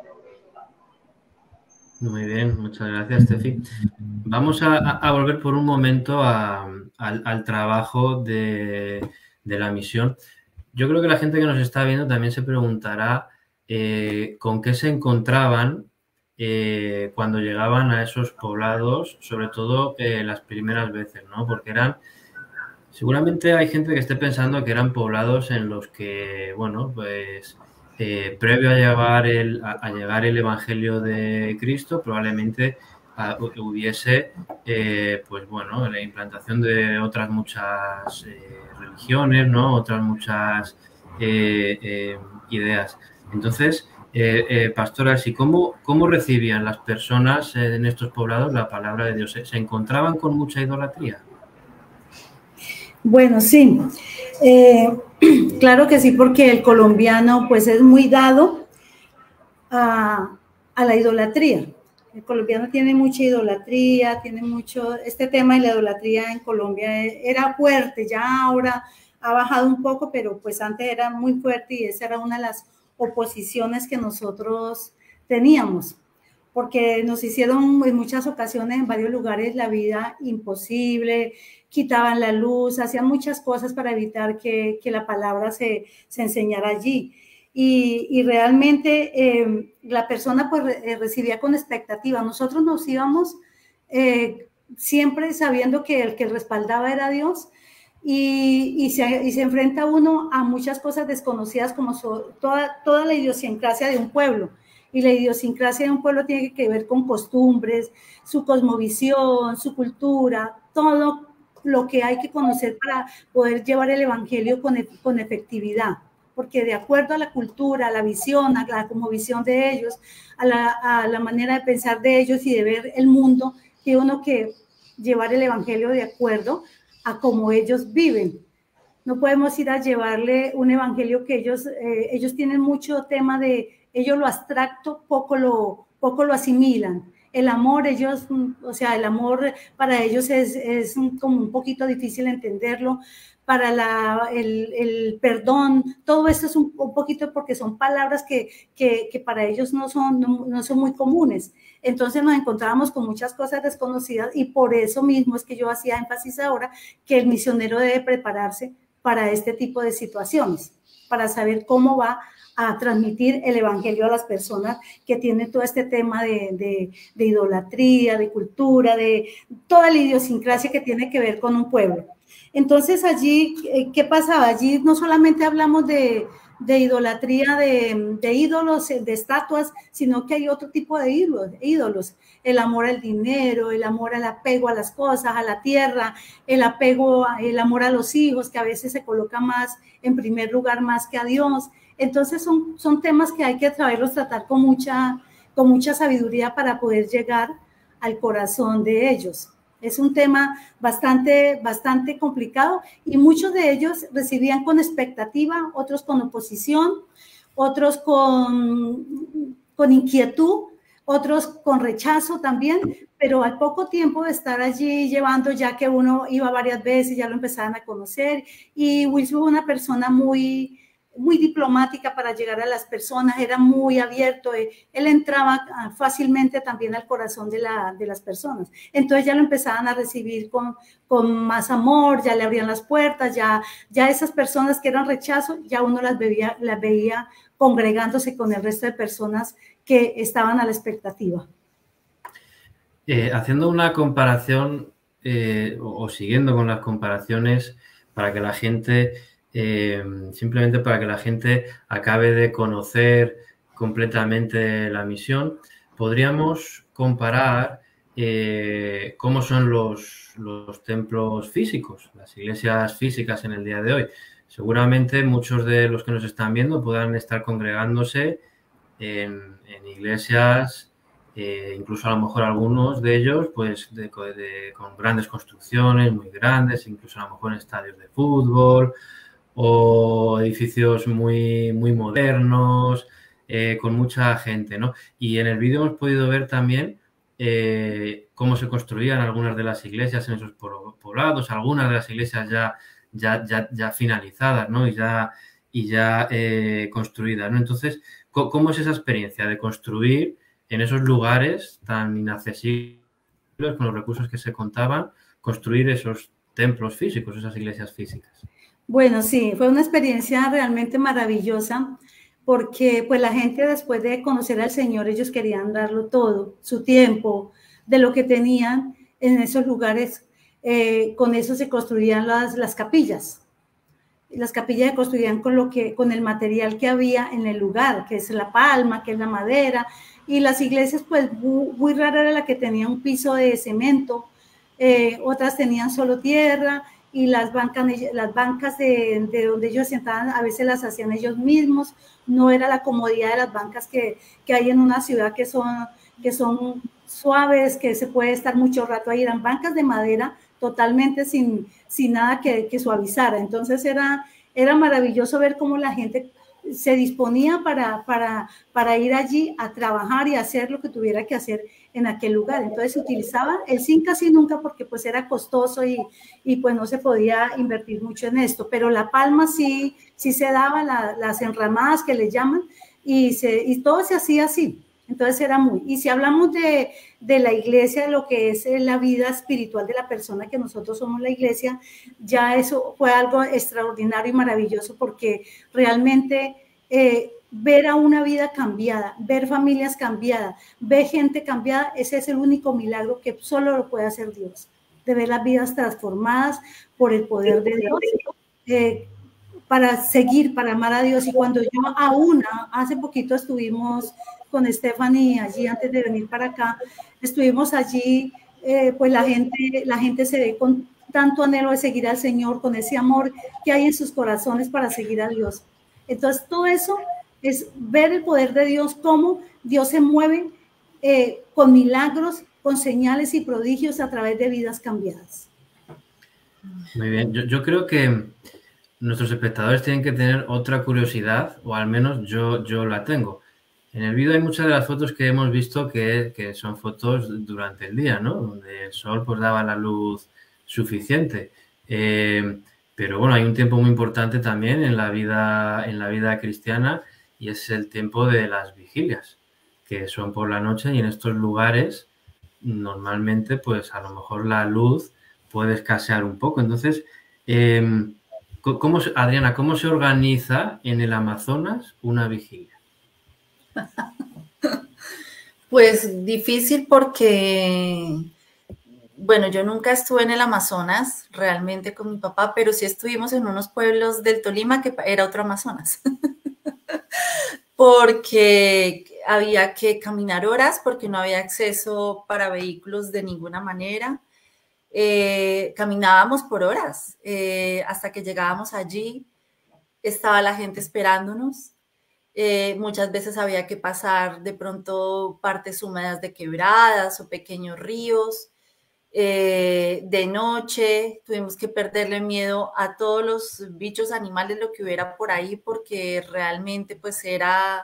Muy bien, muchas gracias, Tefi. Vamos a, a volver por un momento a, al, al trabajo de, de la misión. Yo creo que la gente que nos está viendo también se preguntará eh, con qué se encontraban eh, cuando llegaban a esos poblados, sobre todo eh, las primeras veces, ¿no? Porque eran, seguramente hay gente que esté pensando que eran poblados en los que, bueno, pues eh, previo a llegar, el, a, a llegar el Evangelio de Cristo, probablemente a, hubiese, eh, pues bueno, la implantación de otras muchas eh, religiones, ¿no? Otras muchas eh, eh, ideas. Entonces, eh, eh, pastoras, ¿y cómo, cómo recibían las personas en estos poblados la palabra de Dios? ¿Se, se encontraban con mucha idolatría? Bueno, sí, eh, claro que sí, porque el colombiano pues es muy dado a, a la idolatría. El colombiano tiene mucha idolatría, tiene mucho, este tema de la idolatría en Colombia era fuerte, ya ahora ha bajado un poco, pero pues antes era muy fuerte, y esa era una de las oposiciones que nosotros teníamos, porque nos hicieron en muchas ocasiones, en varios lugares, la vida imposible, quitaban la luz, hacían muchas cosas para evitar que, que la palabra se, se enseñara allí. Y, y realmente eh, la persona pues re, recibía con expectativa. Nosotros nos íbamos eh, siempre sabiendo que el que respaldaba era Dios, y, y, se, y se enfrenta uno a muchas cosas desconocidas, como so, toda, toda la idiosincrasia de un pueblo. Y la idiosincrasia de un pueblo tiene que ver con costumbres, su cosmovisión, su cultura, todo lo que hay que conocer para poder llevar el evangelio con, con efectividad. Porque de acuerdo a la cultura, a la visión, a la cosmovisión de ellos, a la, a la manera de pensar de ellos y de ver el mundo, tiene uno que llevar el evangelio de acuerdo a cómo ellos viven. No podemos ir a llevarle un evangelio que ellos, eh, ellos tienen mucho tema de, ellos lo abstracto poco lo, poco lo asimilan. El amor, ellos, o sea, el amor para ellos es, es como un poquito difícil entenderlo. Para la, el, el perdón, todo esto es un, un poquito porque son palabras que, que, que para ellos no son, no, no son muy comunes. Entonces nos encontrábamos con muchas cosas desconocidas, y por eso mismo es que yo hacía énfasis ahora que el misionero debe prepararse para este tipo de situaciones, para saber cómo va a transmitir el evangelio a las personas que tienen todo este tema de, de, de idolatría, de cultura, de toda la idiosincrasia que tiene que ver con un pueblo. Entonces allí, ¿qué pasaba? Allí no solamente hablamos de, de idolatría, de, de ídolos, de estatuas, sino que hay otro tipo de ídolos, ídolos. El amor al dinero, el amor al apego a las cosas, a la tierra, el apego, el amor a los hijos, que a veces se coloca más en primer lugar más que a Dios. Entonces son, son temas que hay que saberlos tratar con mucha, con mucha sabiduría para poder llegar al corazón de ellos. Es un tema bastante, bastante complicado, y muchos de ellos recibían con expectativa, otros con oposición, otros con, con inquietud, otros con rechazo también, pero al poco tiempo de estar allí llevando, ya que uno iba varias veces, ya lo empezaban a conocer, y Wilson fue una persona muy, muy diplomática para llegar a las personas, era muy abierto, él, él entraba fácilmente también al corazón de, la, de las personas. Entonces ya lo empezaban a recibir con, con más amor, ya le abrían las puertas, ya, ya esas personas que eran rechazo, ya uno las veía, las veía congregándose con el resto de personas que estaban a la expectativa. Eh, haciendo una comparación eh, o, o siguiendo con las comparaciones para que la gente... Eh, simplemente para que la gente acabe de conocer completamente la misión, podríamos comparar eh, cómo son los, los templos físicos, las iglesias físicas en el día de hoy. Seguramente muchos de los que nos están viendo puedan estar congregándose en, en iglesias, eh, incluso a lo mejor algunos de ellos pues de, de, con grandes construcciones, muy grandes, incluso a lo mejor en estadios de fútbol, o edificios muy, muy modernos, eh, con mucha gente, ¿no? Y en el vídeo hemos podido ver también eh, cómo se construían algunas de las iglesias en esos poblados, algunas de las iglesias ya, ya, ya, ya finalizadas, ¿no? Y ya, y ya eh, construidas, ¿no? Entonces, ¿cómo es esa experiencia de construir en esos lugares tan inaccesibles, con los recursos que se contaban, construir esos templos físicos, esas iglesias físicas? Bueno, sí, fue una experiencia realmente maravillosa porque pues la gente después de conocer al Señor, ellos querían darlo todo, su tiempo, de lo que tenían en esos lugares, eh, con eso se construían las, las capillas. Las capillas se construían con, lo que, con el material que había en el lugar, que es la palma, que es la madera, y las iglesias pues muy, muy rara era la que tenía un piso de cemento, eh, otras tenían solo tierra, y las bancas, las bancas de, de donde ellos sentaban a veces las hacían ellos mismos, no era la comodidad de las bancas que, que hay en una ciudad que son, que son suaves, que se puede estar mucho rato ahí, eran bancas de madera totalmente sin, sin nada que, que suavizara. Entonces era, era maravilloso ver cómo la gente se disponía para, para, para ir allí a trabajar y hacer lo que tuviera que hacer en aquel lugar. Entonces se utilizaba el zinc casi nunca porque pues era costoso y, y pues no se podía invertir mucho en esto, pero la palma sí, sí se daba, la, las enramadas que le llaman, y, se, y todo se hacía así. Entonces era muy, y si hablamos de, de la iglesia, de lo que es la vida espiritual de la persona, que nosotros somos la iglesia, ya eso fue algo extraordinario y maravilloso, porque realmente eh, ver a una vida cambiada, ver familias cambiadas, ver gente cambiada, ese es el único milagro que solo lo puede hacer Dios, de ver las vidas transformadas por el poder de Dios, eh, para seguir, para amar a Dios. Y cuando yo aún, hace poquito estuvimos con Stephanie allí antes de venir para acá, estuvimos allí, eh, pues la gente, la gente se ve con tanto anhelo de seguir al Señor, con ese amor que hay en sus corazones para seguir a Dios. Entonces todo eso es ver el poder de Dios, cómo Dios se mueve eh, con milagros, con señales y prodigios a través de vidas cambiadas. Muy bien, yo, yo creo que nuestros espectadores tienen que tener otra curiosidad, o al menos yo, yo la tengo. En el vídeo hay muchas de las fotos que hemos visto que, que son fotos durante el día, ¿no? Donde el sol pues daba la luz suficiente. Eh, pero bueno, hay un tiempo muy importante también en la vida, en la vida cristiana, y es el tiempo de las vigilias, que son por la noche, y en estos lugares normalmente pues a lo mejor la luz puede escasear un poco. Entonces, eh, ¿cómo, Adriana, cómo se organiza en el Amazonas una vigilia? Pues difícil porque, bueno, yo nunca estuve en el Amazonas realmente con mi papá, pero sí estuvimos en unos pueblos del Tolima que era otro Amazonas. Porque había que caminar horas porque no había acceso para vehículos de ninguna manera. Eh, caminábamos por horas eh, hasta que llegábamos allí. Estaba la gente esperándonos. Eh, muchas veces había que pasar de pronto partes húmedas de quebradas o pequeños ríos. Eh, de noche tuvimos que perderle miedo a todos los bichos, animales, lo que hubiera por ahí, porque realmente pues era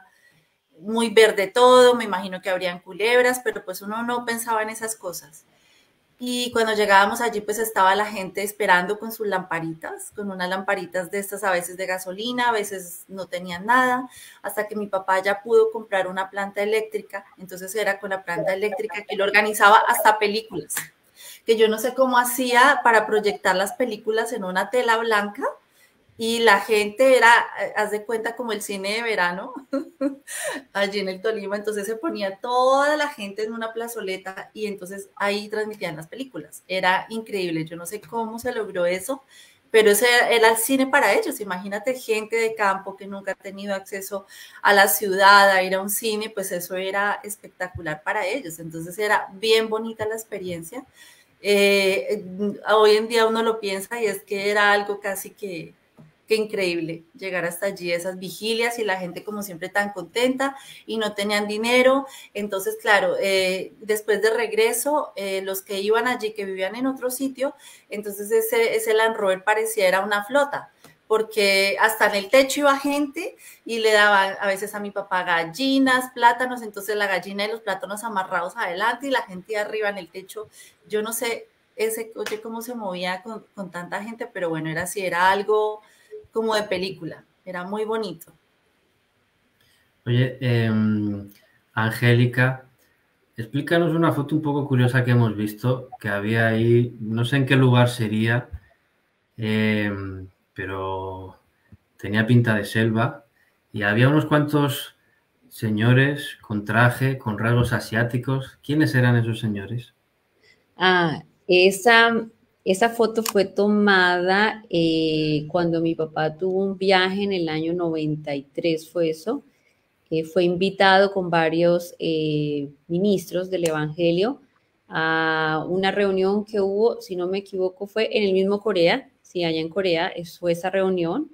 muy verde todo. Me imagino que habrían culebras, pero pues uno no pensaba en esas cosas. Y cuando llegábamos allí, pues estaba la gente esperando con sus lamparitas, con unas lamparitas de estas, a veces de gasolina, a veces no tenían nada, hasta que mi papá ya pudo comprar una planta eléctrica. Entonces era con la planta eléctrica que lo organizaba hasta películas, que yo no sé cómo hacía para proyectar las películas en una tela blanca. Y la gente era, haz de cuenta, como el cine de verano, allí en el Tolima. Entonces se ponía toda la gente en una plazoleta y entonces ahí transmitían las películas. Era increíble, yo no sé cómo se logró eso, pero ese era el cine para ellos. Imagínate gente de campo que nunca ha tenido acceso a la ciudad, a ir a un cine, pues eso era espectacular para ellos. Entonces era bien bonita la experiencia. Eh, hoy en día uno lo piensa y es que era algo casi que Qué increíble llegar hasta allí, esas vigilias y la gente como siempre tan contenta y no tenían dinero. Entonces, claro, eh, después de regreso, eh, los que iban allí, que vivían en otro sitio, entonces ese, ese Land Rover parecía era una flota, porque hasta en el techo iba gente y le daban a veces a mi papá gallinas, plátanos, entonces la gallina y los plátanos amarrados adelante y la gente arriba en el techo. Yo no sé ese coche cómo se movía con, con tanta gente, pero bueno, era así, era algo como de película, era muy bonito. Oye, eh, Angélica, explícanos una foto un poco curiosa que hemos visto, que había ahí, no sé en qué lugar sería, eh, pero tenía pinta de selva y había unos cuantos señores con traje, con rasgos asiáticos. ¿Quiénes eran esos señores? Ah, esa... Esa foto fue tomada eh, cuando mi papá tuvo un viaje en el año noventa y tres, fue eso. Eh, fue invitado con varios eh, ministros del Evangelio a una reunión que hubo, si no me equivoco, fue en el mismo Corea, sí, allá en Corea, fue esa reunión,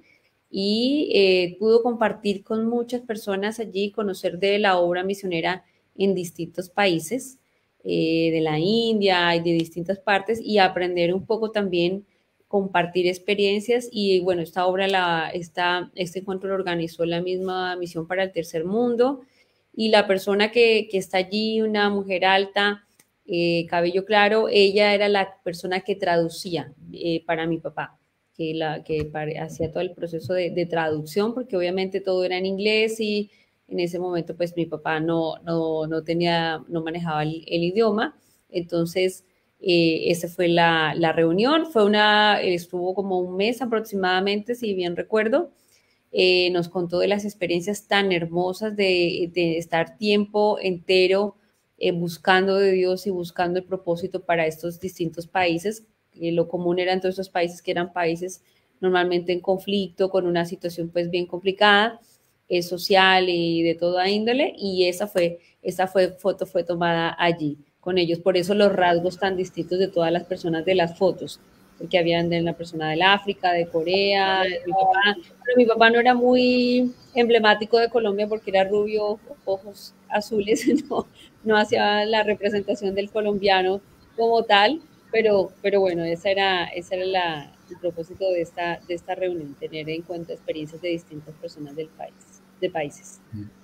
y eh, pudo compartir con muchas personas allí, conocer de la obra misionera en distintos países. Eh, de la India y de distintas partes y aprender un poco también, compartir experiencias y bueno, esta obra, la, esta, este encuentro lo organizó la misma Misión para el Tercer Mundo y la persona que, que está allí, una mujer alta, eh, cabello claro, ella era la persona que traducía eh, para mi papá, que, la, que para, hacía todo el proceso de, de traducción porque obviamente todo era en inglés y en ese momento, pues mi papá no, no, no tenía, no manejaba el, el idioma. Entonces, eh, esa fue la, la reunión. Fue una, estuvo como un mes aproximadamente, si bien recuerdo. Eh, nos contó de las experiencias tan hermosas de, de estar tiempo entero eh, buscando de Dios y buscando el propósito para estos distintos países. Eh, lo común eran todos estos países que eran países normalmente en conflicto, con una situación pues bien complicada. Eh, social y de toda índole, y esa fue, esa fue, foto fue tomada allí con ellos, por eso los rasgos tan distintos de todas las personas de las fotos, porque habían de la persona del África, de Corea, de mi papá, pero mi papá no era muy emblemático de Colombia porque era rubio, ojos azules, no, no hacía la representación del colombiano como tal, pero, pero bueno, esa era, esa era la, el propósito de esta, de esta reunión, tener en cuenta experiencias de distintas personas del país. de países.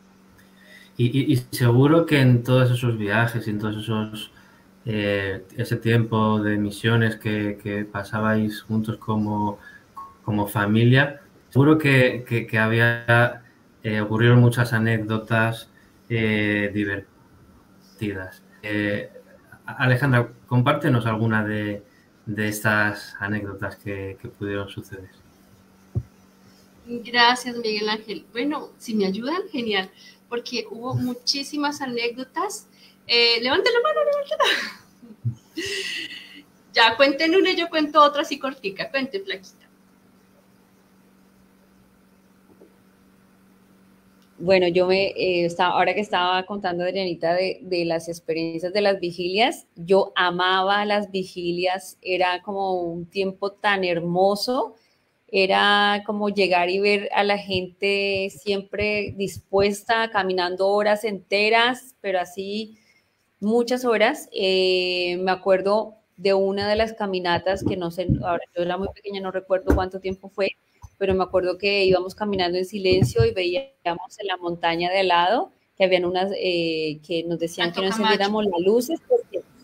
Y, y, y seguro que en todos esos viajes y en todos esos eh, ese tiempo de misiones que, que pasabais juntos como, como familia, seguro que, que, que había eh, ocurrieron muchas anécdotas eh, divertidas. Eh, Alejandra, compártenos alguna de, de estas anécdotas que, que pudieron suceder. Gracias, Miguel Ángel. Bueno, si me ayudan, genial, porque hubo muchísimas anécdotas. Eh, levanten la mano, levanten la mano. Ya, cuenten una y yo cuento otra así cortica. Cuenten, Flaquita. Bueno, yo me, eh, estaba, ahora que estaba contando, Adrianita, de, de las experiencias de las vigilias, yo amaba las vigilias, era como un tiempo tan hermoso. Era como llegar y ver a la gente siempre dispuesta, caminando horas enteras, pero así muchas horas. Eh, me acuerdo de una de las caminatas que no sé, ahora yo era muy pequeña, no recuerdo cuánto tiempo fue, pero me acuerdo que íbamos caminando en silencio y veíamos en la montaña de al lado que habían unas eh, que nos decían Alto que no encendiéramos las luces porque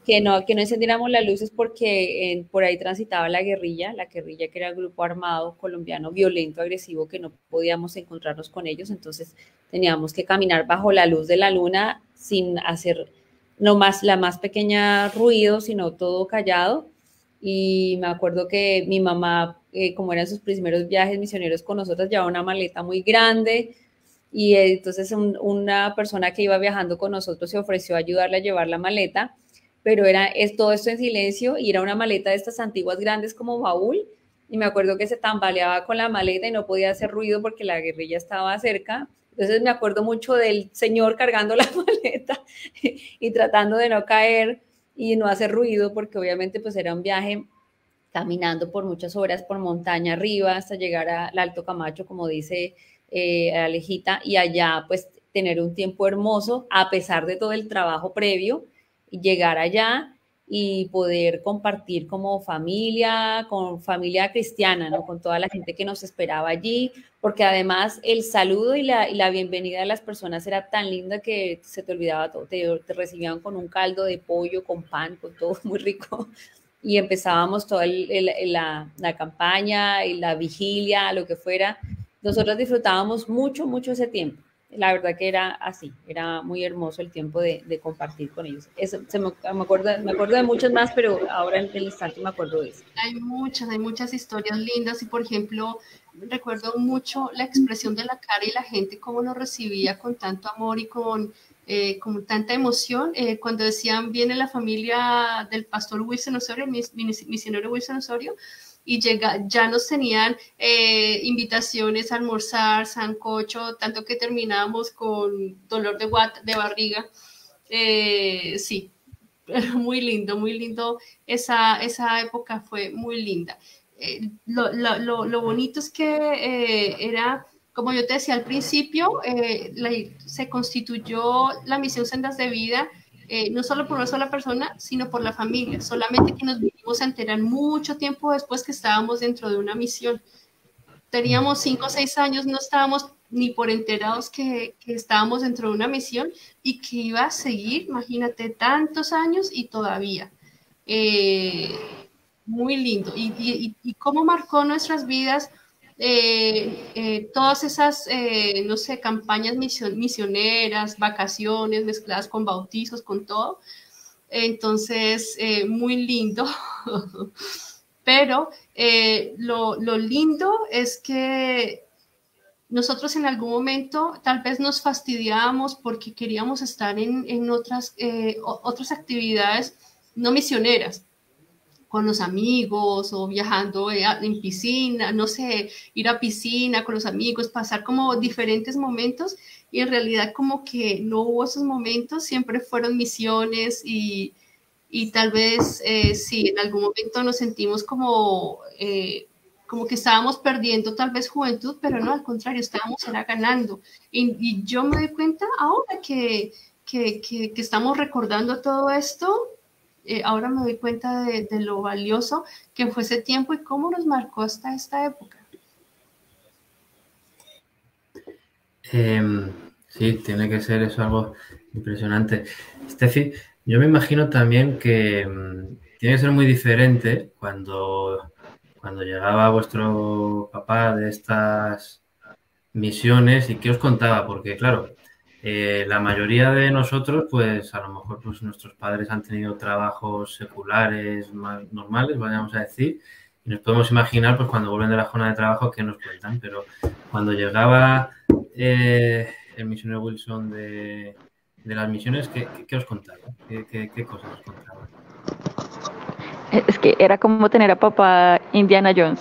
que no, que no encendiéramos las luces porque eh, por ahí transitaba la guerrilla, la guerrilla que era el grupo armado colombiano violento, agresivo, que no podíamos encontrarnos con ellos, entonces teníamos que caminar bajo la luz de la luna sin hacer no más, la más pequeña ruido, sino todo callado. Y me acuerdo que mi mamá, eh, como eran sus primeros viajes misioneros con nosotros, llevaba una maleta muy grande, y eh, entonces un, una persona que iba viajando con nosotros se ofreció a ayudarle a llevar la maleta, pero era es, todo esto en silencio, y era una maleta de estas antiguas grandes como baúl, y me acuerdo que se tambaleaba con la maleta y no podía hacer ruido porque la guerrilla estaba cerca. Entonces me acuerdo mucho del señor cargando la maleta y tratando de no caer y no hacer ruido, porque obviamente pues era un viaje caminando por muchas horas, por montaña arriba, hasta llegar al Alto Camacho, como dice eh, Alejita, y allá pues tener un tiempo hermoso, a pesar de todo el trabajo previo, y llegar allá y poder compartir como familia, con familia cristiana, ¿no? Con toda la gente que nos esperaba allí, porque además el saludo y la, y la bienvenida de las personas era tan linda que se te olvidaba todo, te, te recibían con un caldo de pollo, con pan, con todo muy rico, y empezábamos toda el, el, la, la campaña y la vigilia, lo que fuera. Nosotros disfrutábamos mucho, mucho ese tiempo. La verdad que era así, era muy hermoso el tiempo de, de compartir con ellos. Eso, se me, me, acuerdo, me acuerdo de muchos más, pero ahora en el instante me acuerdo de eso. Hay muchas, hay muchas historias lindas, y por ejemplo, recuerdo mucho la expresión de la cara y la gente cómo nos recibía con tanto amor y con, eh, con tanta emoción, eh, cuando decían viene la familia del pastor Wilson Osorio, el mis, misionero Wilson Osorio, y llega, ya nos tenían eh, invitaciones a almorzar, sancocho, tanto que terminamos con dolor de, guata, de barriga. Eh, sí, muy lindo, muy lindo. Esa, esa época fue muy linda. Eh, lo, lo, lo bonito es que eh, era, como yo te decía al principio, eh, la, se constituyó la misión Sendas de Vida, Eh, no solo por una sola persona, sino por la familia, solamente que nos vinimos a enterar mucho tiempo después que estábamos dentro de una misión. Teníamos cinco o seis años, no estábamos ni por enterados que, que estábamos dentro de una misión y que iba a seguir, imagínate, tantos años y todavía. Eh, muy lindo. Y, y, y cómo marcó nuestras vidas Eh, eh, todas esas, eh, no sé, campañas mision, misioneras, vacaciones mezcladas con bautizos, con todo. Entonces, eh, muy lindo. Pero eh, lo, lo lindo es que nosotros en algún momento tal vez nos fastidiábamos porque queríamos estar en, en otras, eh, otras actividades no misioneras, con los amigos o viajando en piscina, no sé, ir a piscina con los amigos, pasar como diferentes momentos, y en realidad como que no hubo esos momentos, siempre fueron misiones, y, y tal vez eh, sí, en algún momento nos sentimos como, eh, como que estábamos perdiendo tal vez juventud, pero no, al contrario, estábamos era ganando. Y, y yo me doy cuenta ahora que, que, que, que estamos recordando todo esto. Eh, ahora me doy cuenta de, de lo valioso que fue ese tiempo y cómo nos marcó hasta esta época. Eh, sí, tiene que ser eso algo impresionante. Steffi, yo me imagino también que um, tiene que ser muy diferente cuando, cuando llegaba vuestro papá de estas misiones, y qué os contaba, porque claro, Eh, la mayoría de nosotros, pues a lo mejor pues nuestros padres han tenido trabajos seculares más normales, vamos a decir, y nos podemos imaginar pues cuando vuelven de la jornada de trabajo qué nos cuentan, pero cuando llegaba eh, el misionero Wilson de, de las misiones, ¿qué, qué, qué os contaba? ¿Qué, qué, qué cosas os contaba? Es que era como tener a papá Indiana Jones.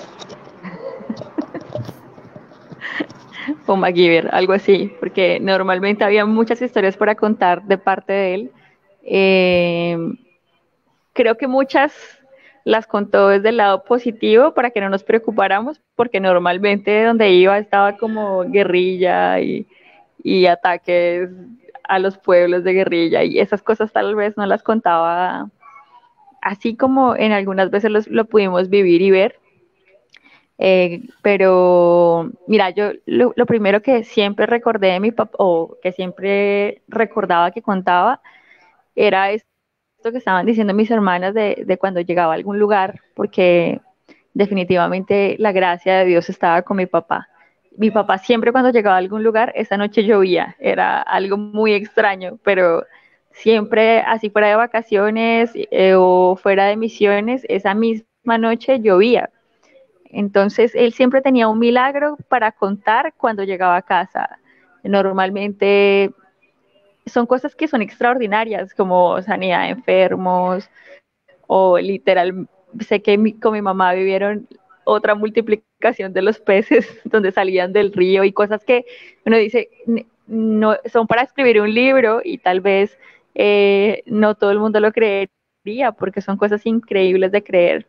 O MacGyver, algo así, porque normalmente había muchas historias para contar de parte de él. Eh, creo que muchas las contó desde el lado positivo para que no nos preocupáramos, porque normalmente donde iba estaba como guerrilla y, y ataques a los pueblos de guerrilla, y esas cosas tal vez no las contaba así como en algunas veces los, lo pudimos vivir y ver. Eh, pero mira, yo lo, lo primero que siempre recordé de mi papá, o que siempre recordaba que contaba, era esto esto que estaban diciendo mis hermanas de, de cuando llegaba a algún lugar, porque definitivamente la gracia de Dios estaba con mi papá. Mi papá siempre cuando llegaba a algún lugar, esa noche llovía, era algo muy extraño, pero siempre, así fuera de vacaciones eh, o fuera de misiones, esa misma noche llovía. Entonces, él siempre tenía un milagro para contar cuando llegaba a casa. Normalmente son cosas que son extraordinarias, como sanidad de enfermos, o literal, sé que mi, con mi mamá vivieron otra multiplicación de los peces donde salían del río y cosas que uno dice, no, son para escribir un libro y tal vez eh, no todo el mundo lo creería porque son cosas increíbles de creer.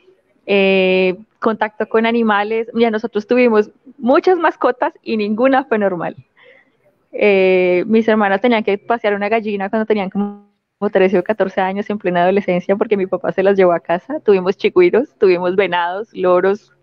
Eh, contacto con animales, ya nosotros tuvimos muchas mascotas y ninguna fue normal. Eh, mis hermanas tenían que pasear una gallina cuando tenían como trece o catorce años en plena adolescencia porque mi papá se las llevó a casa. Tuvimos chigüiros, tuvimos venados, loros,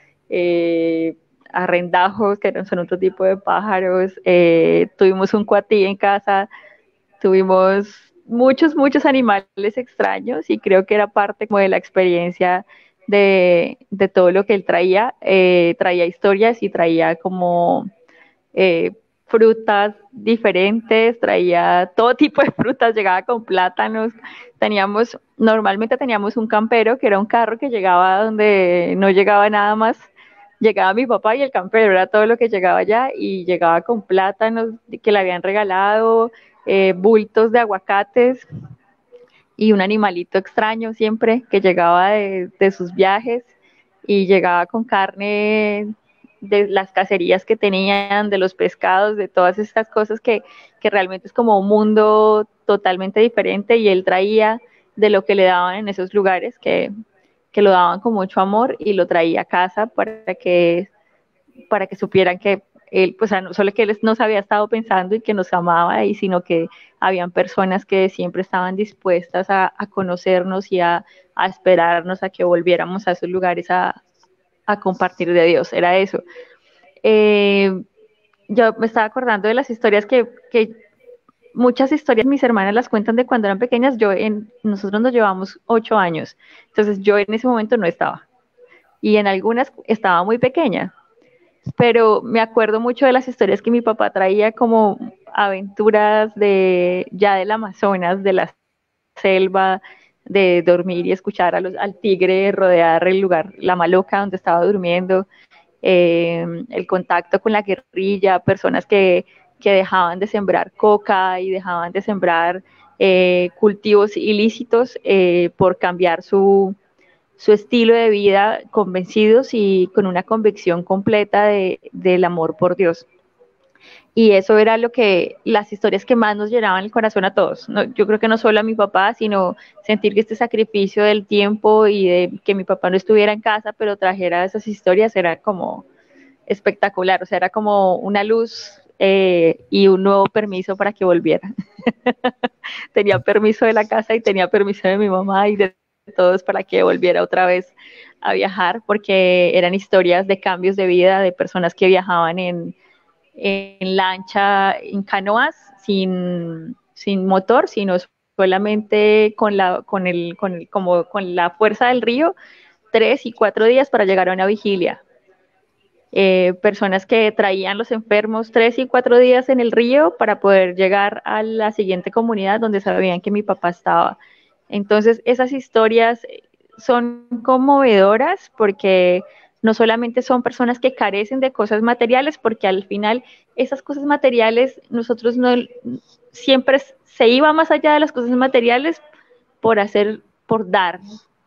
eh, arrendajos, que son otro tipo de pájaros, eh, tuvimos un cuatí en casa, tuvimos muchos, muchos animales extraños y creo que era parte como de la experiencia de, de todo lo que él traía. Eh, traía historias y traía como eh, frutas diferentes, traía todo tipo de frutas, llegaba con plátanos, teníamos, normalmente teníamos un campero que era un carro que llegaba donde no llegaba nada más, llegaba mi papá y el campero era todo lo que llegaba allá y llegaba con plátanos que le habían regalado, eh, bultos de aguacates y un animalito extraño siempre que llegaba de, de sus viajes y llegaba con carne de las cacerías que tenían, de los pescados, de todas estas cosas que, que realmente es como un mundo totalmente diferente y él traía de lo que le daban en esos lugares que, que lo daban con mucho amor y lo traía a casa para que, para que supieran que él, pues no solo que él nos había estado pensando y que nos amaba, y sino que habían personas que siempre estaban dispuestas a, a conocernos y a, a esperarnos a que volviéramos a esos lugares a, a compartir de Dios, era eso. Eh, yo me estaba acordando de las historias que, que muchas historias mis hermanas las cuentan de cuando eran pequeñas. Yo en, nosotros nos llevamos ocho años, entonces yo en ese momento no estaba, y en algunas estaba muy pequeña, pero me acuerdo mucho de las historias que mi papá traía como aventuras de ya del Amazonas, de la selva, de dormir y escuchar a los, al tigre rodear el lugar, la maloca donde estaba durmiendo, eh, el contacto con la guerrilla, personas que, que dejaban de sembrar coca y dejaban de sembrar eh, cultivos ilícitos eh, por cambiar su, su estilo de vida, convencidos y con una convicción completa de, del amor por Dios. Y eso era lo que, las historias que más nos llenaban el corazón a todos. No, yo creo que no solo a mi papá, sino sentir que este sacrificio del tiempo y de que mi papá no estuviera en casa, pero trajera esas historias, era como espectacular. O sea, era como una luz eh, y un nuevo permiso para que volviera. Tenía permiso de la casa y tenía permiso de mi mamá y de todos para que volviera otra vez a viajar, porque eran historias de cambios de vida, de personas que viajaban en en lancha, en canoas, sin, sin motor, sino solamente con la, con, el, con, el, como, con la fuerza del río, tres y cuatro días para llegar a una vigilia. Eh, personas que traían los enfermos tres y cuatro días en el río para poder llegar a la siguiente comunidad donde sabían que mi papá estaba. Entonces, esas historias son conmovedoras porque no solamente son personas que carecen de cosas materiales, porque al final esas cosas materiales nosotros no siempre se iba más allá de las cosas materiales por hacer, por dar.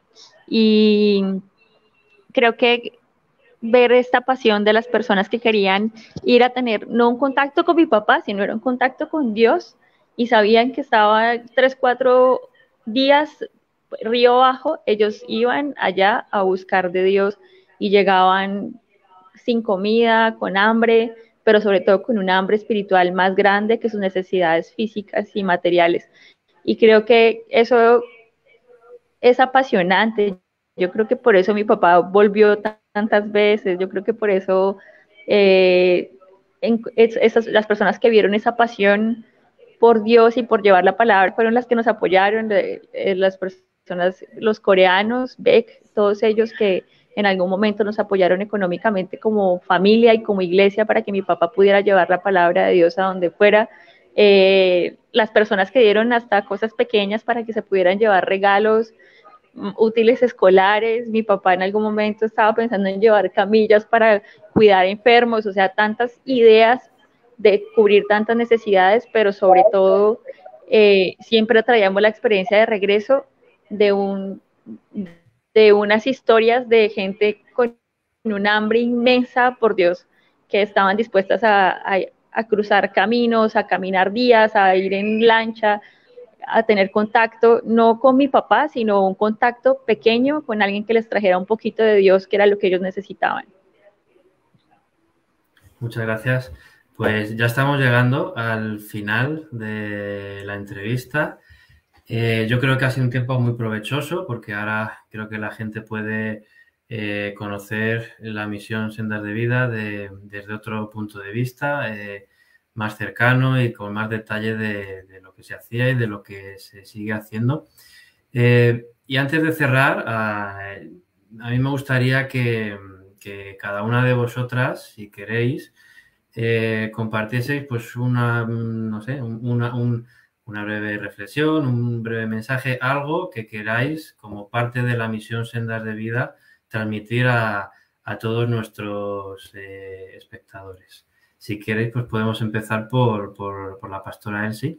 Y creo que ver esta pasión de las personas que querían ir a tener no un contacto con mi papá, sino era un contacto con Dios, y sabían que estaba tres, cuatro días río abajo, ellos iban allá a buscar de Dios y llegaban sin comida, con hambre, pero sobre todo con un hambre espiritual más grande que sus necesidades físicas y materiales. Y creo que eso es apasionante. Yo creo que por eso mi papá volvió tantas veces, yo creo que por eso eh, en, es, esas, las personas que vieron esa pasión por Dios y por llevar la palabra fueron las que nos apoyaron, eh, eh, las personas, los coreanos, Beck, todos ellos que en algún momento nos apoyaron económicamente como familia y como iglesia para que mi papá pudiera llevar la palabra de Dios a donde fuera. Eh, las personas que dieron hasta cosas pequeñas para que se pudieran llevar regalos, útiles escolares. Mi papá en algún momento estaba pensando en llevar camillas para cuidar enfermos, o sea, tantas ideas de cubrir tantas necesidades, pero sobre todo eh, siempre traíamos la experiencia de regreso de un de unas historias de gente con un hambre inmensa por Dios, que estaban dispuestas a, a, a cruzar caminos, a caminar días, a ir en lancha, a tener contacto, no con mi papá, sino un contacto pequeño con alguien que les trajera un poquito de Dios, que era lo que ellos necesitaban. Muchas gracias. Pues ya estamos llegando al final de la entrevista. Eh, yo creo que ha sido un tiempo muy provechoso porque ahora creo que la gente puede eh, conocer la misión Sendas de Vida de, desde otro punto de vista, eh, más cercano y con más detalle de, de lo que se hacía y de lo que se sigue haciendo. Eh, y antes de cerrar, a, a mí me gustaría que, que cada una de vosotras, si queréis, eh, compartieseis pues una, no sé, una, un, una breve reflexión, un breve mensaje, algo que queráis como parte de la misión Sendas de Vida transmitir a, a todos nuestros eh, espectadores. Si queréis, pues podemos empezar por, por, por la pastora Elsie.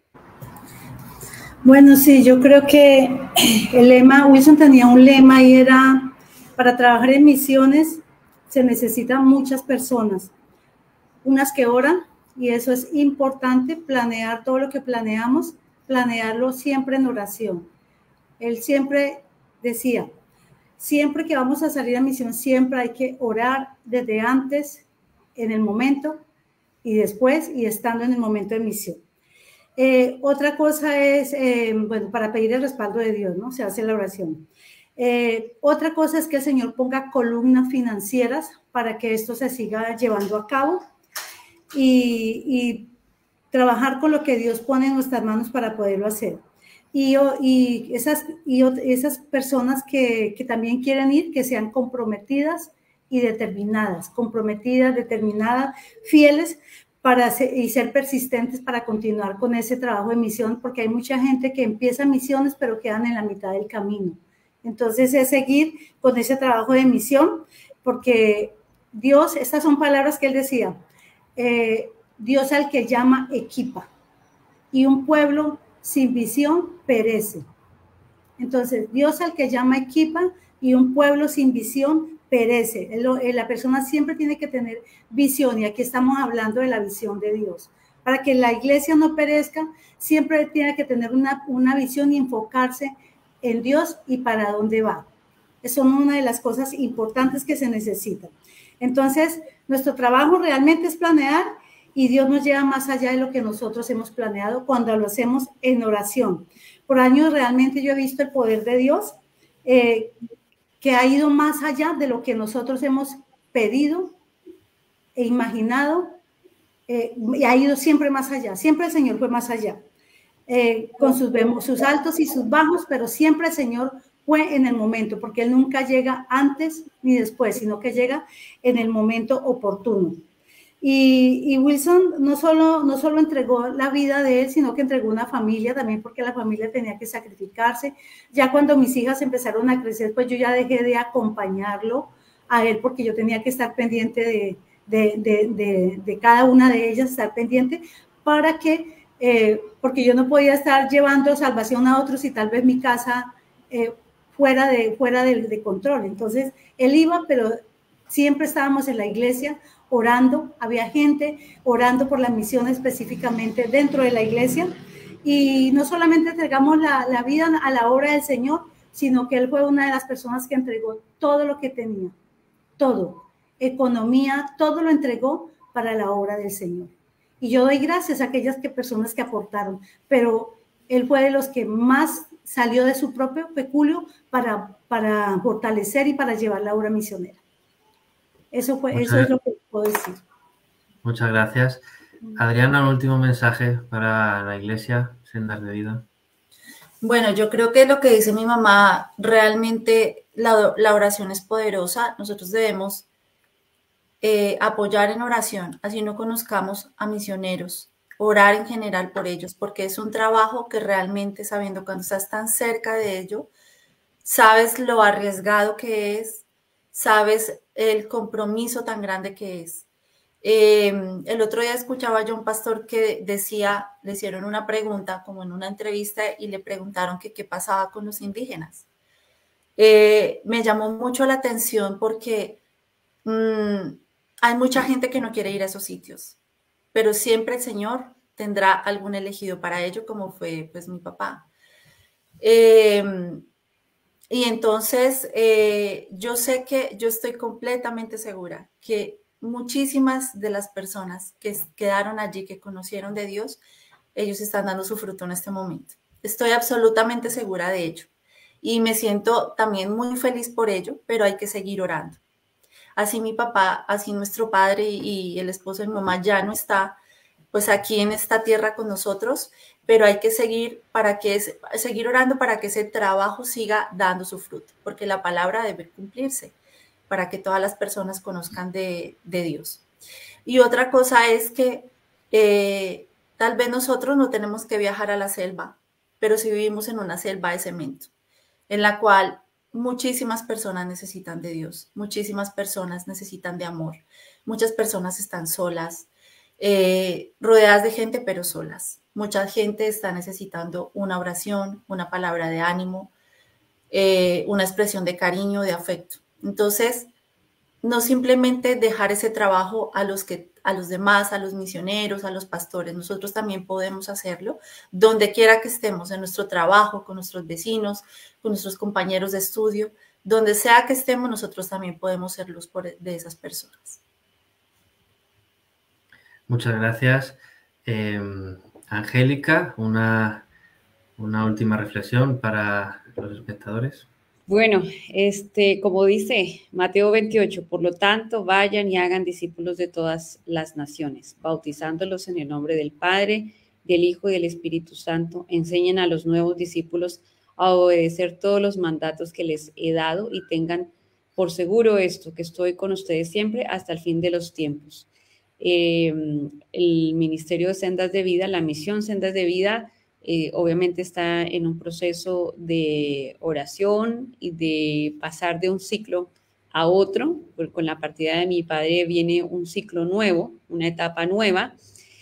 Bueno, sí, yo creo que el lema, Wilson tenía un lema y era, para trabajar en misiones se necesitan muchas personas, unas que oran, y eso es importante, planear todo lo que planeamos, planearlo siempre en oración. Él siempre decía, siempre que vamos a salir a misión, siempre hay que orar desde antes, en el momento, y después, y estando en el momento de misión. Eh, otra cosa es, eh, bueno, para pedir el respaldo de Dios, ¿no? Se hace la oración. Eh, otra cosa es que el Señor ponga columnas financieras para que esto se siga llevando a cabo y, y trabajar con lo que Dios pone en nuestras manos para poderlo hacer. Y, y, esas, y esas personas que, que también quieren ir, que sean comprometidas y determinadas, comprometidas, determinadas, fieles, para ser, y ser persistentes para continuar con ese trabajo de misión, porque hay mucha gente que empieza misiones pero quedan en la mitad del camino. Entonces es seguir con ese trabajo de misión, porque Dios, estas son palabras que él decía, eh, Dios al que llama equipa, y un pueblo sin visión perece. Entonces Dios al que llama equipa, y un pueblo sin visión perece. La persona siempre tiene que tener visión, y aquí estamos hablando de la visión de Dios. Para que la iglesia no perezca, siempre tiene que tener una, una visión y enfocarse en Dios y para dónde va. Eso es una de las cosas importantes que se necesitan. Entonces, nuestro trabajo realmente es planear, y Dios nos lleva más allá de lo que nosotros hemos planeado cuando lo hacemos en oración. Por años realmente yo he visto el poder de Dios, eh, que ha ido más allá de lo que nosotros hemos pedido e imaginado, eh, y ha ido siempre más allá. Siempre el Señor fue más allá, eh, con sus, sus altos y sus bajos, pero siempre el Señor fue en el momento, porque Él nunca llega antes ni después, sino que llega en el momento oportuno. Y, y Wilson no solo, no solo entregó la vida de él, sino que entregó una familia también, porque la familia tenía que sacrificarse. Ya cuando mis hijas empezaron a crecer, pues yo ya dejé de acompañarlo a él, porque yo tenía que estar pendiente de, de, de, de, de cada una de ellas, estar pendiente para que, eh, porque yo no podía estar llevando salvación a otros y tal vez mi casa eh, fuera, de, fuera de, de control. Entonces él iba, pero siempre estábamos en la iglesia orando, había gente orando por la misión específicamente dentro de la iglesia, y no solamente entregamos la, la vida a la obra del Señor, sino que él fue una de las personas que entregó todo lo que tenía, todo, economía, todo lo entregó para la obra del Señor. Y yo doy gracias a aquellas que, personas que aportaron, pero él fue de los que más salió de su propio peculio para, para fortalecer y para llevar la obra misionera. Eso, fue, eso es lo que puedo decir. Muchas gracias. Adriana, un último mensaje para la Iglesia, Sendas de Vida. Bueno, yo creo que lo que dice mi mamá, realmente la, la oración es poderosa. Nosotros debemos eh, apoyar en oración, así no conozcamos a misioneros, orar en general por ellos, porque es un trabajo que realmente, sabiendo cuando estás tan cerca de ello, sabes lo arriesgado que es, sabes el compromiso tan grande que es. Eh, el otro día escuchaba yo a un pastor que decía, le hicieron una pregunta como en una entrevista y le preguntaron que qué pasaba con los indígenas. Eh, me llamó mucho la atención porque mmm, hay mucha gente que no quiere ir a esos sitios, pero siempre el Señor tendrá algún elegido para ello, como fue pues mi papá. Eh, y entonces eh, yo sé que yo estoy completamente segura que muchísimas de las personas que quedaron allí, que conocieron de Dios, ellos están dando su fruto en este momento. Estoy absolutamente segura de ello. Y me siento también muy feliz por ello, pero hay que seguir orando. Así mi papá, así nuestro padre y, y el esposo de mi mamá ya no está, pues aquí en esta tierra con nosotros, pero hay que seguir, para que, seguir orando para que ese trabajo siga dando su fruto, porque la palabra debe cumplirse, para que todas las personas conozcan de, de Dios. Y otra cosa es que eh, tal vez nosotros no tenemos que viajar a la selva, pero sí vivimos en una selva de cemento, en la cual muchísimas personas necesitan de Dios, muchísimas personas necesitan de amor, muchas personas están solas, eh, rodeadas de gente, pero solas. Mucha gente está necesitando una oración, una palabra de ánimo, eh, una expresión de cariño, de afecto. Entonces, no simplemente dejar ese trabajo a los, que, a los demás, a los misioneros, a los pastores. Nosotros también podemos hacerlo donde quiera que estemos, en nuestro trabajo, con nuestros vecinos, con nuestros compañeros de estudio. Donde sea que estemos, nosotros también podemos ser luz por, de esas personas. Muchas gracias. Eh, Angélica, una, una última reflexión para los espectadores. Bueno, este, como dice Mateo veintiocho, por lo tanto, vayan y hagan discípulos de todas las naciones, bautizándolos en el nombre del Padre, del Hijo y del Espíritu Santo. Enseñen a los nuevos discípulos a obedecer todos los mandatos que les he dado y tengan por seguro esto, que estoy con ustedes siempre hasta el fin de los tiempos. Eh, el Ministerio de Sendas de Vida, la misión Sendas de Vida, Eh, obviamente está en un proceso de oración y de pasar de un ciclo a otro, porque con la partida de mi padre viene un ciclo nuevo, una etapa nueva,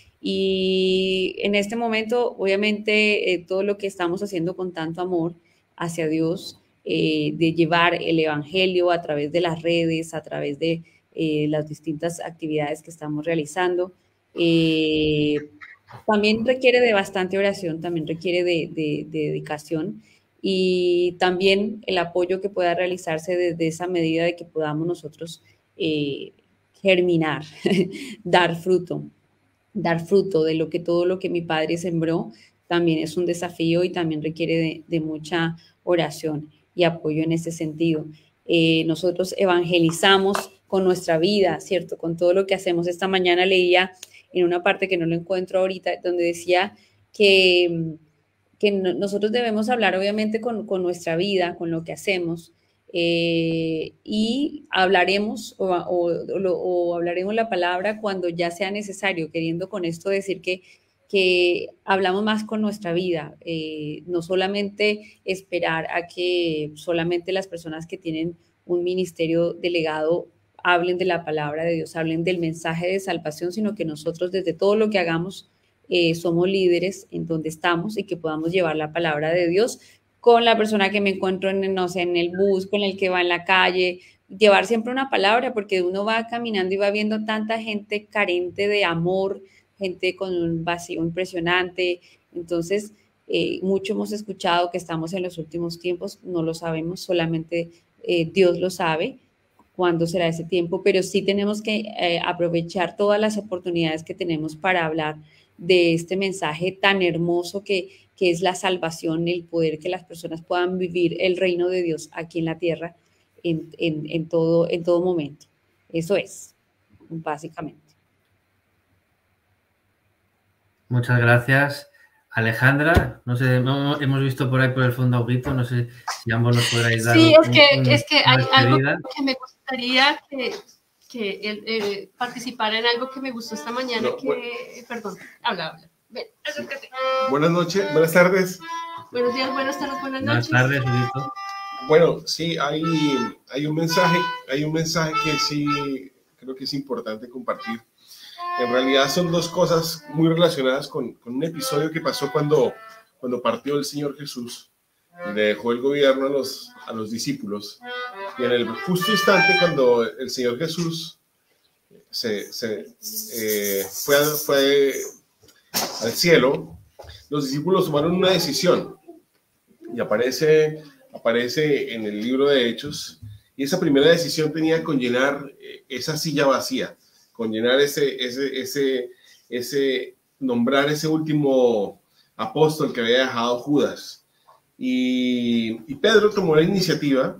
y en este momento, obviamente, eh, todo lo que estamos haciendo con tanto amor hacia Dios, eh, de llevar el Evangelio a través de las redes, a través de eh, las distintas actividades que estamos realizando, eh, también requiere de bastante oración, también requiere de, de, de dedicación y también el apoyo que pueda realizarse desde esa medida de que podamos nosotros eh, germinar, dar fruto, dar fruto de lo que todo lo que mi padre sembró también es un desafío y también requiere de, de mucha oración y apoyo en ese sentido. Eh, nosotros evangelizamos con nuestra vida, ¿cierto? Con todo lo que hacemos. Esta mañana leía en una parte que no lo encuentro ahorita, donde decía que, que no, nosotros debemos hablar obviamente con, con nuestra vida, con lo que hacemos, eh, y hablaremos o, o, o, o hablaremos la palabra cuando ya sea necesario, queriendo con esto decir que, que hablamos más con nuestra vida, eh, no solamente esperar a que solamente las personas que tienen un ministerio delegado hablen de la palabra de Dios, hablen del mensaje de salvación, sino que nosotros desde todo lo que hagamos eh, somos líderes en donde estamos y que podamos llevar la palabra de Dios con la persona que me encuentro en, no sé, en el bus, con el que va en la calle, llevar siempre una palabra, porque uno va caminando y va viendo tanta gente carente de amor, gente con un vacío impresionante. Entonces, eh, mucho hemos escuchado que estamos en los últimos tiempos, no lo sabemos, solamente eh, Dios lo sabe cuándo será ese tiempo, pero sí tenemos que eh, aprovechar todas las oportunidades que tenemos para hablar de este mensaje tan hermoso que, que es la salvación, el poder que las personas puedan vivir el reino de Dios aquí en la tierra en, en, en, todo, en todo momento. Eso es, básicamente. Muchas gracias. Alejandra, no sé, no, hemos visto por ahí por el fondo a Huguito, no sé si ambos nos podráis dar. Sí, un, es que, un, es que hay algo despedida. que me gustaría que, que él eh, participara en algo que me gustó esta mañana, No, que, bueno. perdón, habla, habla. Ven, acércate. Buenas noches, buenas tardes. Buenos días, buenas tardes, buenas Buenas noches. tardes, Huguito. Bueno, sí, hay, hay un mensaje, hay un mensaje que sí creo que es importante compartir. En realidad son dos cosas muy relacionadas con, con un episodio que pasó cuando, cuando partió el Señor Jesús y le dejó el gobierno a los, a los discípulos. Y en el justo instante cuando el Señor Jesús se, se, eh, fue, a, fue al cielo, los discípulos tomaron una decisión y aparece, aparece en el libro de Hechos, y esa primera decisión tenía con llenar esa silla vacía, con llenar ese, ese, ese, ese, nombrar ese último apóstol que había dejado Judas. Y, y Pedro tomó la iniciativa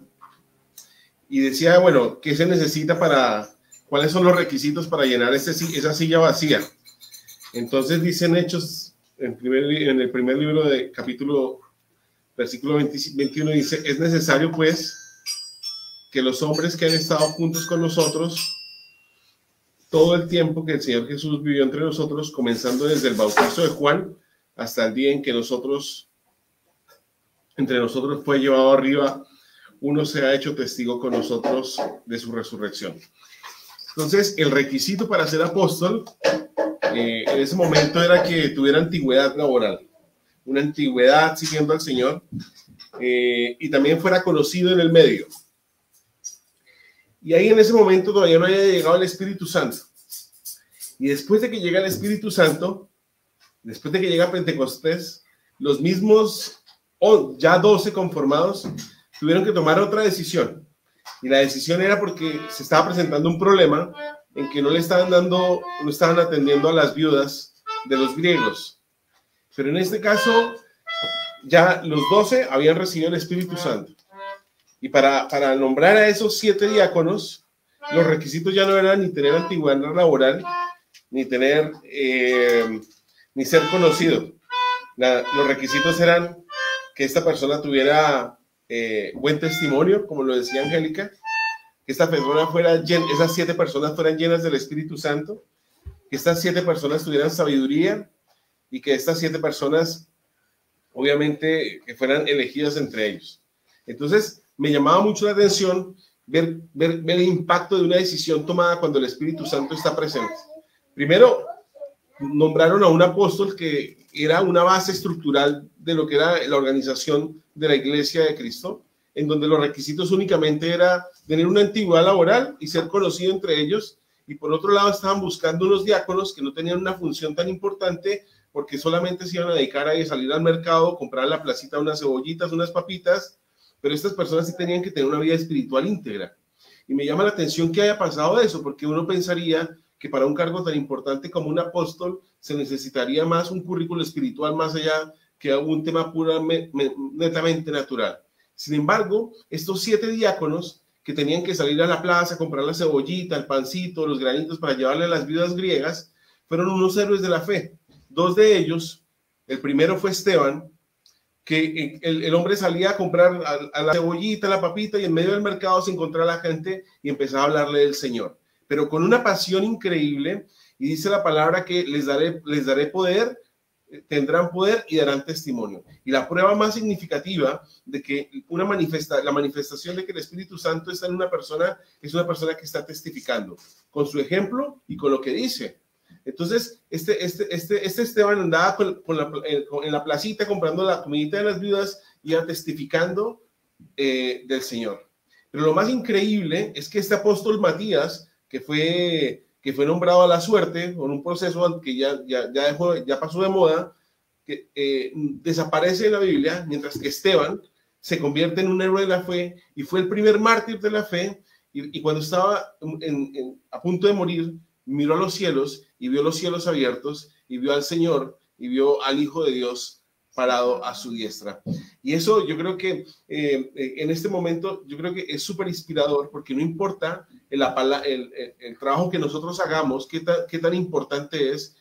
y decía, bueno, ¿qué se necesita para, cuáles son los requisitos para llenar ese, esa silla vacía? Entonces dicen Hechos, en, primer, en el primer libro de capítulo, versículo veinte, veintiuno, dice, es necesario pues que los hombres que han estado juntos con nosotros todo el tiempo que el Señor Jesús vivió entre nosotros, comenzando desde el bautizo de Juan hasta el día en que nosotros, entre nosotros fue llevado arriba, uno se ha hecho testigo con nosotros de su resurrección. Entonces, el requisito para ser apóstol eh, en ese momento era que tuviera antigüedad laboral, una antigüedad siguiendo al Señor, eh, y también fuera conocido en el medio. Y ahí en ese momento todavía no había llegado el Espíritu Santo. Y después de que llega el Espíritu Santo, después de que llega Pentecostés, los mismos oh, ya doce conformados tuvieron que tomar otra decisión. Y la decisión era porque se estaba presentando un problema en que no le estaban dando, no estaban atendiendo a las viudas de los griegos. Pero en este caso, ya los doce habían recibido el Espíritu Santo. Y para, para nombrar a esos siete diáconos, los requisitos ya no eran ni tener antigüedad laboral, ni tener, eh, ni ser conocido. La, los requisitos eran que esta persona tuviera eh, buen testimonio, como lo decía Angélica, que esta persona fuera llena, esas siete personas fueran llenas del Espíritu Santo, que estas siete personas tuvieran sabiduría y que estas siete personas, obviamente, que fueran elegidas entre ellos. Entonces, me llamaba mucho la atención ver, ver, ver el impacto de una decisión tomada cuando el Espíritu Santo está presente. Primero, nombraron a un apóstol que era una base estructural de lo que era la organización de la Iglesia de Cristo, en donde los requisitos únicamente era tener una antigüedad laboral y ser conocido entre ellos. Y por otro lado, estaban buscando unos diáconos que no tenían una función tan importante porque solamente se iban a dedicar a salir al mercado, comprar en la placita unas cebollitas, unas papitas, pero estas personas sí tenían que tener una vida espiritual íntegra. Y me llama la atención que haya pasado eso, porque uno pensaría que para un cargo tan importante como un apóstol se necesitaría más un currículo espiritual más allá que un tema puramente, netamente natural. Sin embargo, estos siete diáconos que tenían que salir a la plaza, comprar la cebollita, el pancito, los granitos para llevarle a las viudas griegas, fueron unos héroes de la fe. Dos de ellos, el primero fue Esteban, que el, el hombre salía a comprar a, a la cebollita, la papita, y en medio del mercado se encontraba la gente y empezaba a hablarle del Señor, pero con una pasión increíble, y dice la palabra que les daré, les daré poder, tendrán poder y darán testimonio. Y la prueba más significativa de que una manifesta, la manifestación de que el Espíritu Santo está en una persona, es una persona que está testificando, con su ejemplo y con lo que dice. Entonces, este, este, este, este Esteban andaba con, con la, con, en la placita comprando la comidita de las viudas y iba testificando eh, del Señor. Pero lo más increíble es que este apóstol Matías, que fue, que fue nombrado a la suerte, con un proceso que ya, ya, ya, dejó, ya pasó de moda, que eh, desaparece de la Biblia, mientras que Esteban se convierte en un héroe de la fe y fue el primer mártir de la fe, y, y cuando estaba en, en, a punto de morir, miró a los cielos y vio los cielos abiertos y vio al Señor y vio al Hijo de Dios parado a su diestra. Y eso yo creo que eh, en este momento yo creo que es súper inspirador, porque no importa el, el, el, el trabajo que nosotros hagamos, qué tan, qué tan importante es,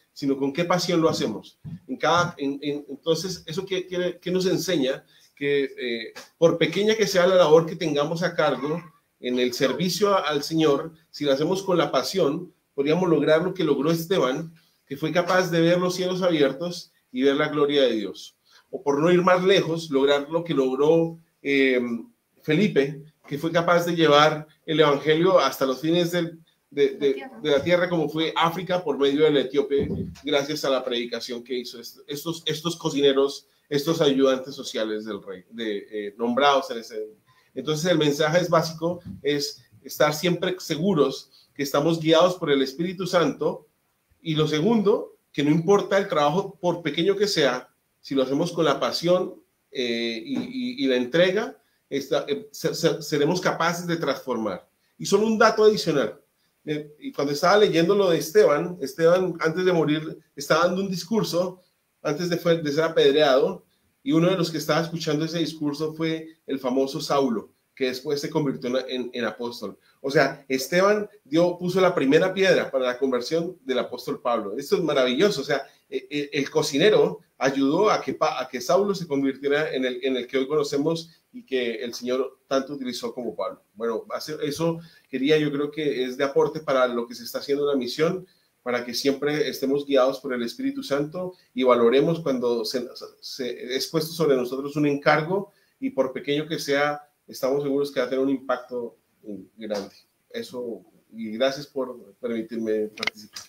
sino con qué pasión lo hacemos. En cada, en, en, entonces, ¿eso qué, qué, qué nos enseña? Que eh, por pequeña que sea la labor que tengamos a cargo en el servicio a, al Señor, si lo hacemos con la pasión, podríamos lograr lo que logró Esteban, que fue capaz de ver los cielos abiertos y ver la gloria de Dios. O por no ir más lejos, lograr lo que logró eh, Felipe, que fue capaz de llevar el evangelio hasta los fines del, de, de, de la tierra, como fue África, por medio del etíope, gracias a la predicación que hizo estos, estos cocineros, estos ayudantes sociales del rey, de, eh, nombrados en ese. Entonces el mensaje es básico, es estar siempre seguros que estamos guiados por el Espíritu Santo, y lo segundo, que no importa el trabajo, por pequeño que sea, si lo hacemos con la pasión eh, y, y, y la entrega, esta, eh, se, se, seremos capaces de transformar. Y solo un dato adicional, eh, y cuando estaba leyendo lo de Esteban, Esteban antes de morir estaba dando un discurso, antes de, fue, de ser apedreado, y uno de los que estaba escuchando ese discurso fue el famoso Saulo, que después se convirtió en, en apóstol. O sea, Esteban dio, puso la primera piedra para la conversión del apóstol Pablo. Esto es maravilloso. O sea, el, el cocinero ayudó a que, a que Saulo se convirtiera en el, en el que hoy conocemos y que el Señor tanto utilizó como Pablo. Bueno, eso quería, yo creo que es de aporte para lo que se está haciendo en la misión, para que siempre estemos guiados por el Espíritu Santo y valoremos cuando se, se es puesto sobre nosotros un encargo, y por pequeño que sea, estamos seguros que va a tener un impacto grande. Eso, y gracias por permitirme participar.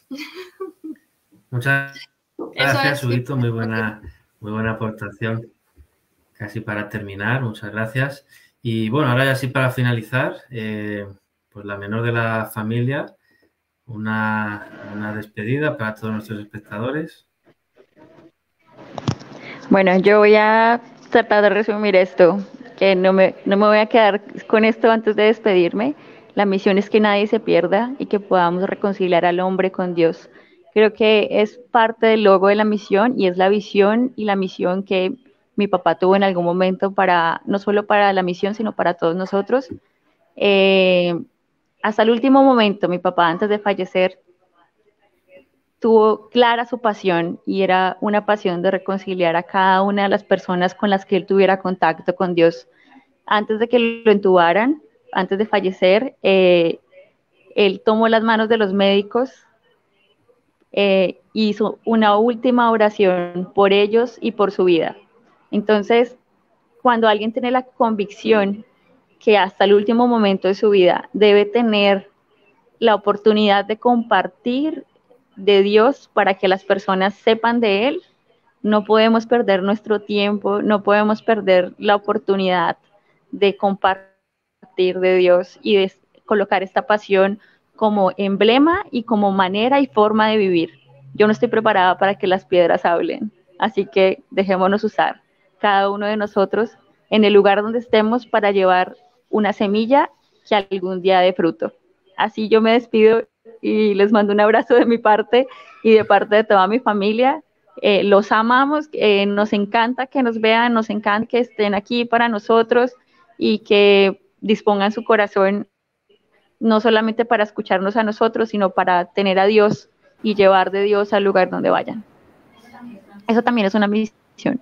Muchas gracias, Huguito, muy buena, muy buena aportación. Casi para terminar, muchas gracias. Y bueno, ahora ya sí para finalizar, eh, pues la menor de la familia, una, una despedida para todos nuestros espectadores. Bueno, yo voy a tratar de resumir esto, que no me, no me voy a quedar con esto antes de despedirme. La misión es que nadie se pierda y que podamos reconciliar al hombre con Dios. Creo que es parte del logo de la misión y es la visión y la misión que mi papá tuvo en algún momento, para no solo para la misión, sino para todos nosotros. Eh, hasta el último momento, mi papá, antes de fallecer, tuvo clara su pasión, y era una pasión de reconciliar a cada una de las personas con las que él tuviera contacto con Dios. Antes de que lo entubaran, antes de fallecer, eh, él tomó las manos de los médicos, eh, hizo una última oración por ellos y por su vida. Entonces, cuando alguien tiene la convicción que hasta el último momento de su vida debe tener la oportunidad de compartir de Dios para que las personas sepan de Él, no podemos perder nuestro tiempo, no podemos perder la oportunidad de compartir de Dios y de colocar esta pasión como emblema y como manera y forma de vivir. Yo no estoy preparada para que las piedras hablen, así que dejémonos usar, cada uno de nosotros, en el lugar donde estemos, para llevar una semilla que algún día dé fruto. Así yo me despido y les mando un abrazo de mi parte y de parte de toda mi familia. Eh, los amamos, eh, nos encanta que nos vean, nos encanta que estén aquí para nosotros y que dispongan su corazón no solamente para escucharnos a nosotros, sino para tener a Dios y llevar de Dios al lugar donde vayan. Eso también es una misión.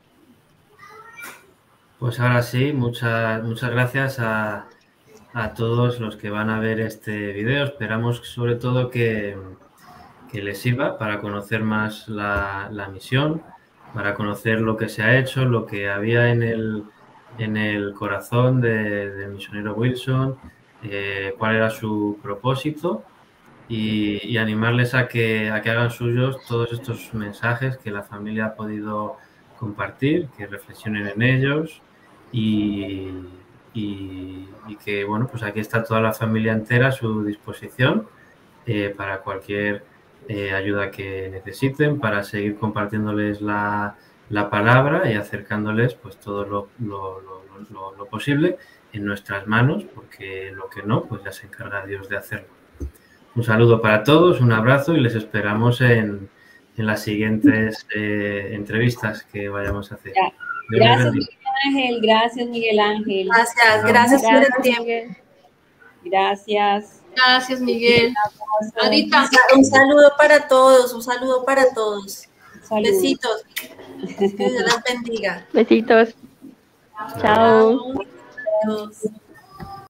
Pues ahora sí, muchas, muchas gracias a, a todos los que van a ver este video. Esperamos sobre todo que, que les sirva para conocer más la, la misión, para conocer lo que se ha hecho, lo que había en el, en el corazón de, del misionero Wilson, eh, cuál era su propósito, y, y animarles a que, a que hagan suyos todos estos mensajes que la familia ha podido compartir, que reflexionen en ellos. Y, y, y que, bueno, pues aquí está toda la familia entera a su disposición eh, para cualquier eh, ayuda que necesiten, para seguir compartiéndoles la, la palabra y acercándoles pues todo lo, lo, lo, lo, lo posible en nuestras manos, porque lo que no, pues ya se encarga Dios de hacerlo. Un saludo para todos, un abrazo, y les esperamos en, en las siguientes eh, entrevistas que vayamos a hacer. Gracias, Miguel Ángel. Gracias, Miguel Ángel. Gracias, gracias, gracias por el tiempo. Miguel. Gracias. Gracias, Miguel. Adita. Un saludo para todos, un saludo para todos. Saludos. Besitos. Que Dios las bendiga. Besitos. Chao. Adiós.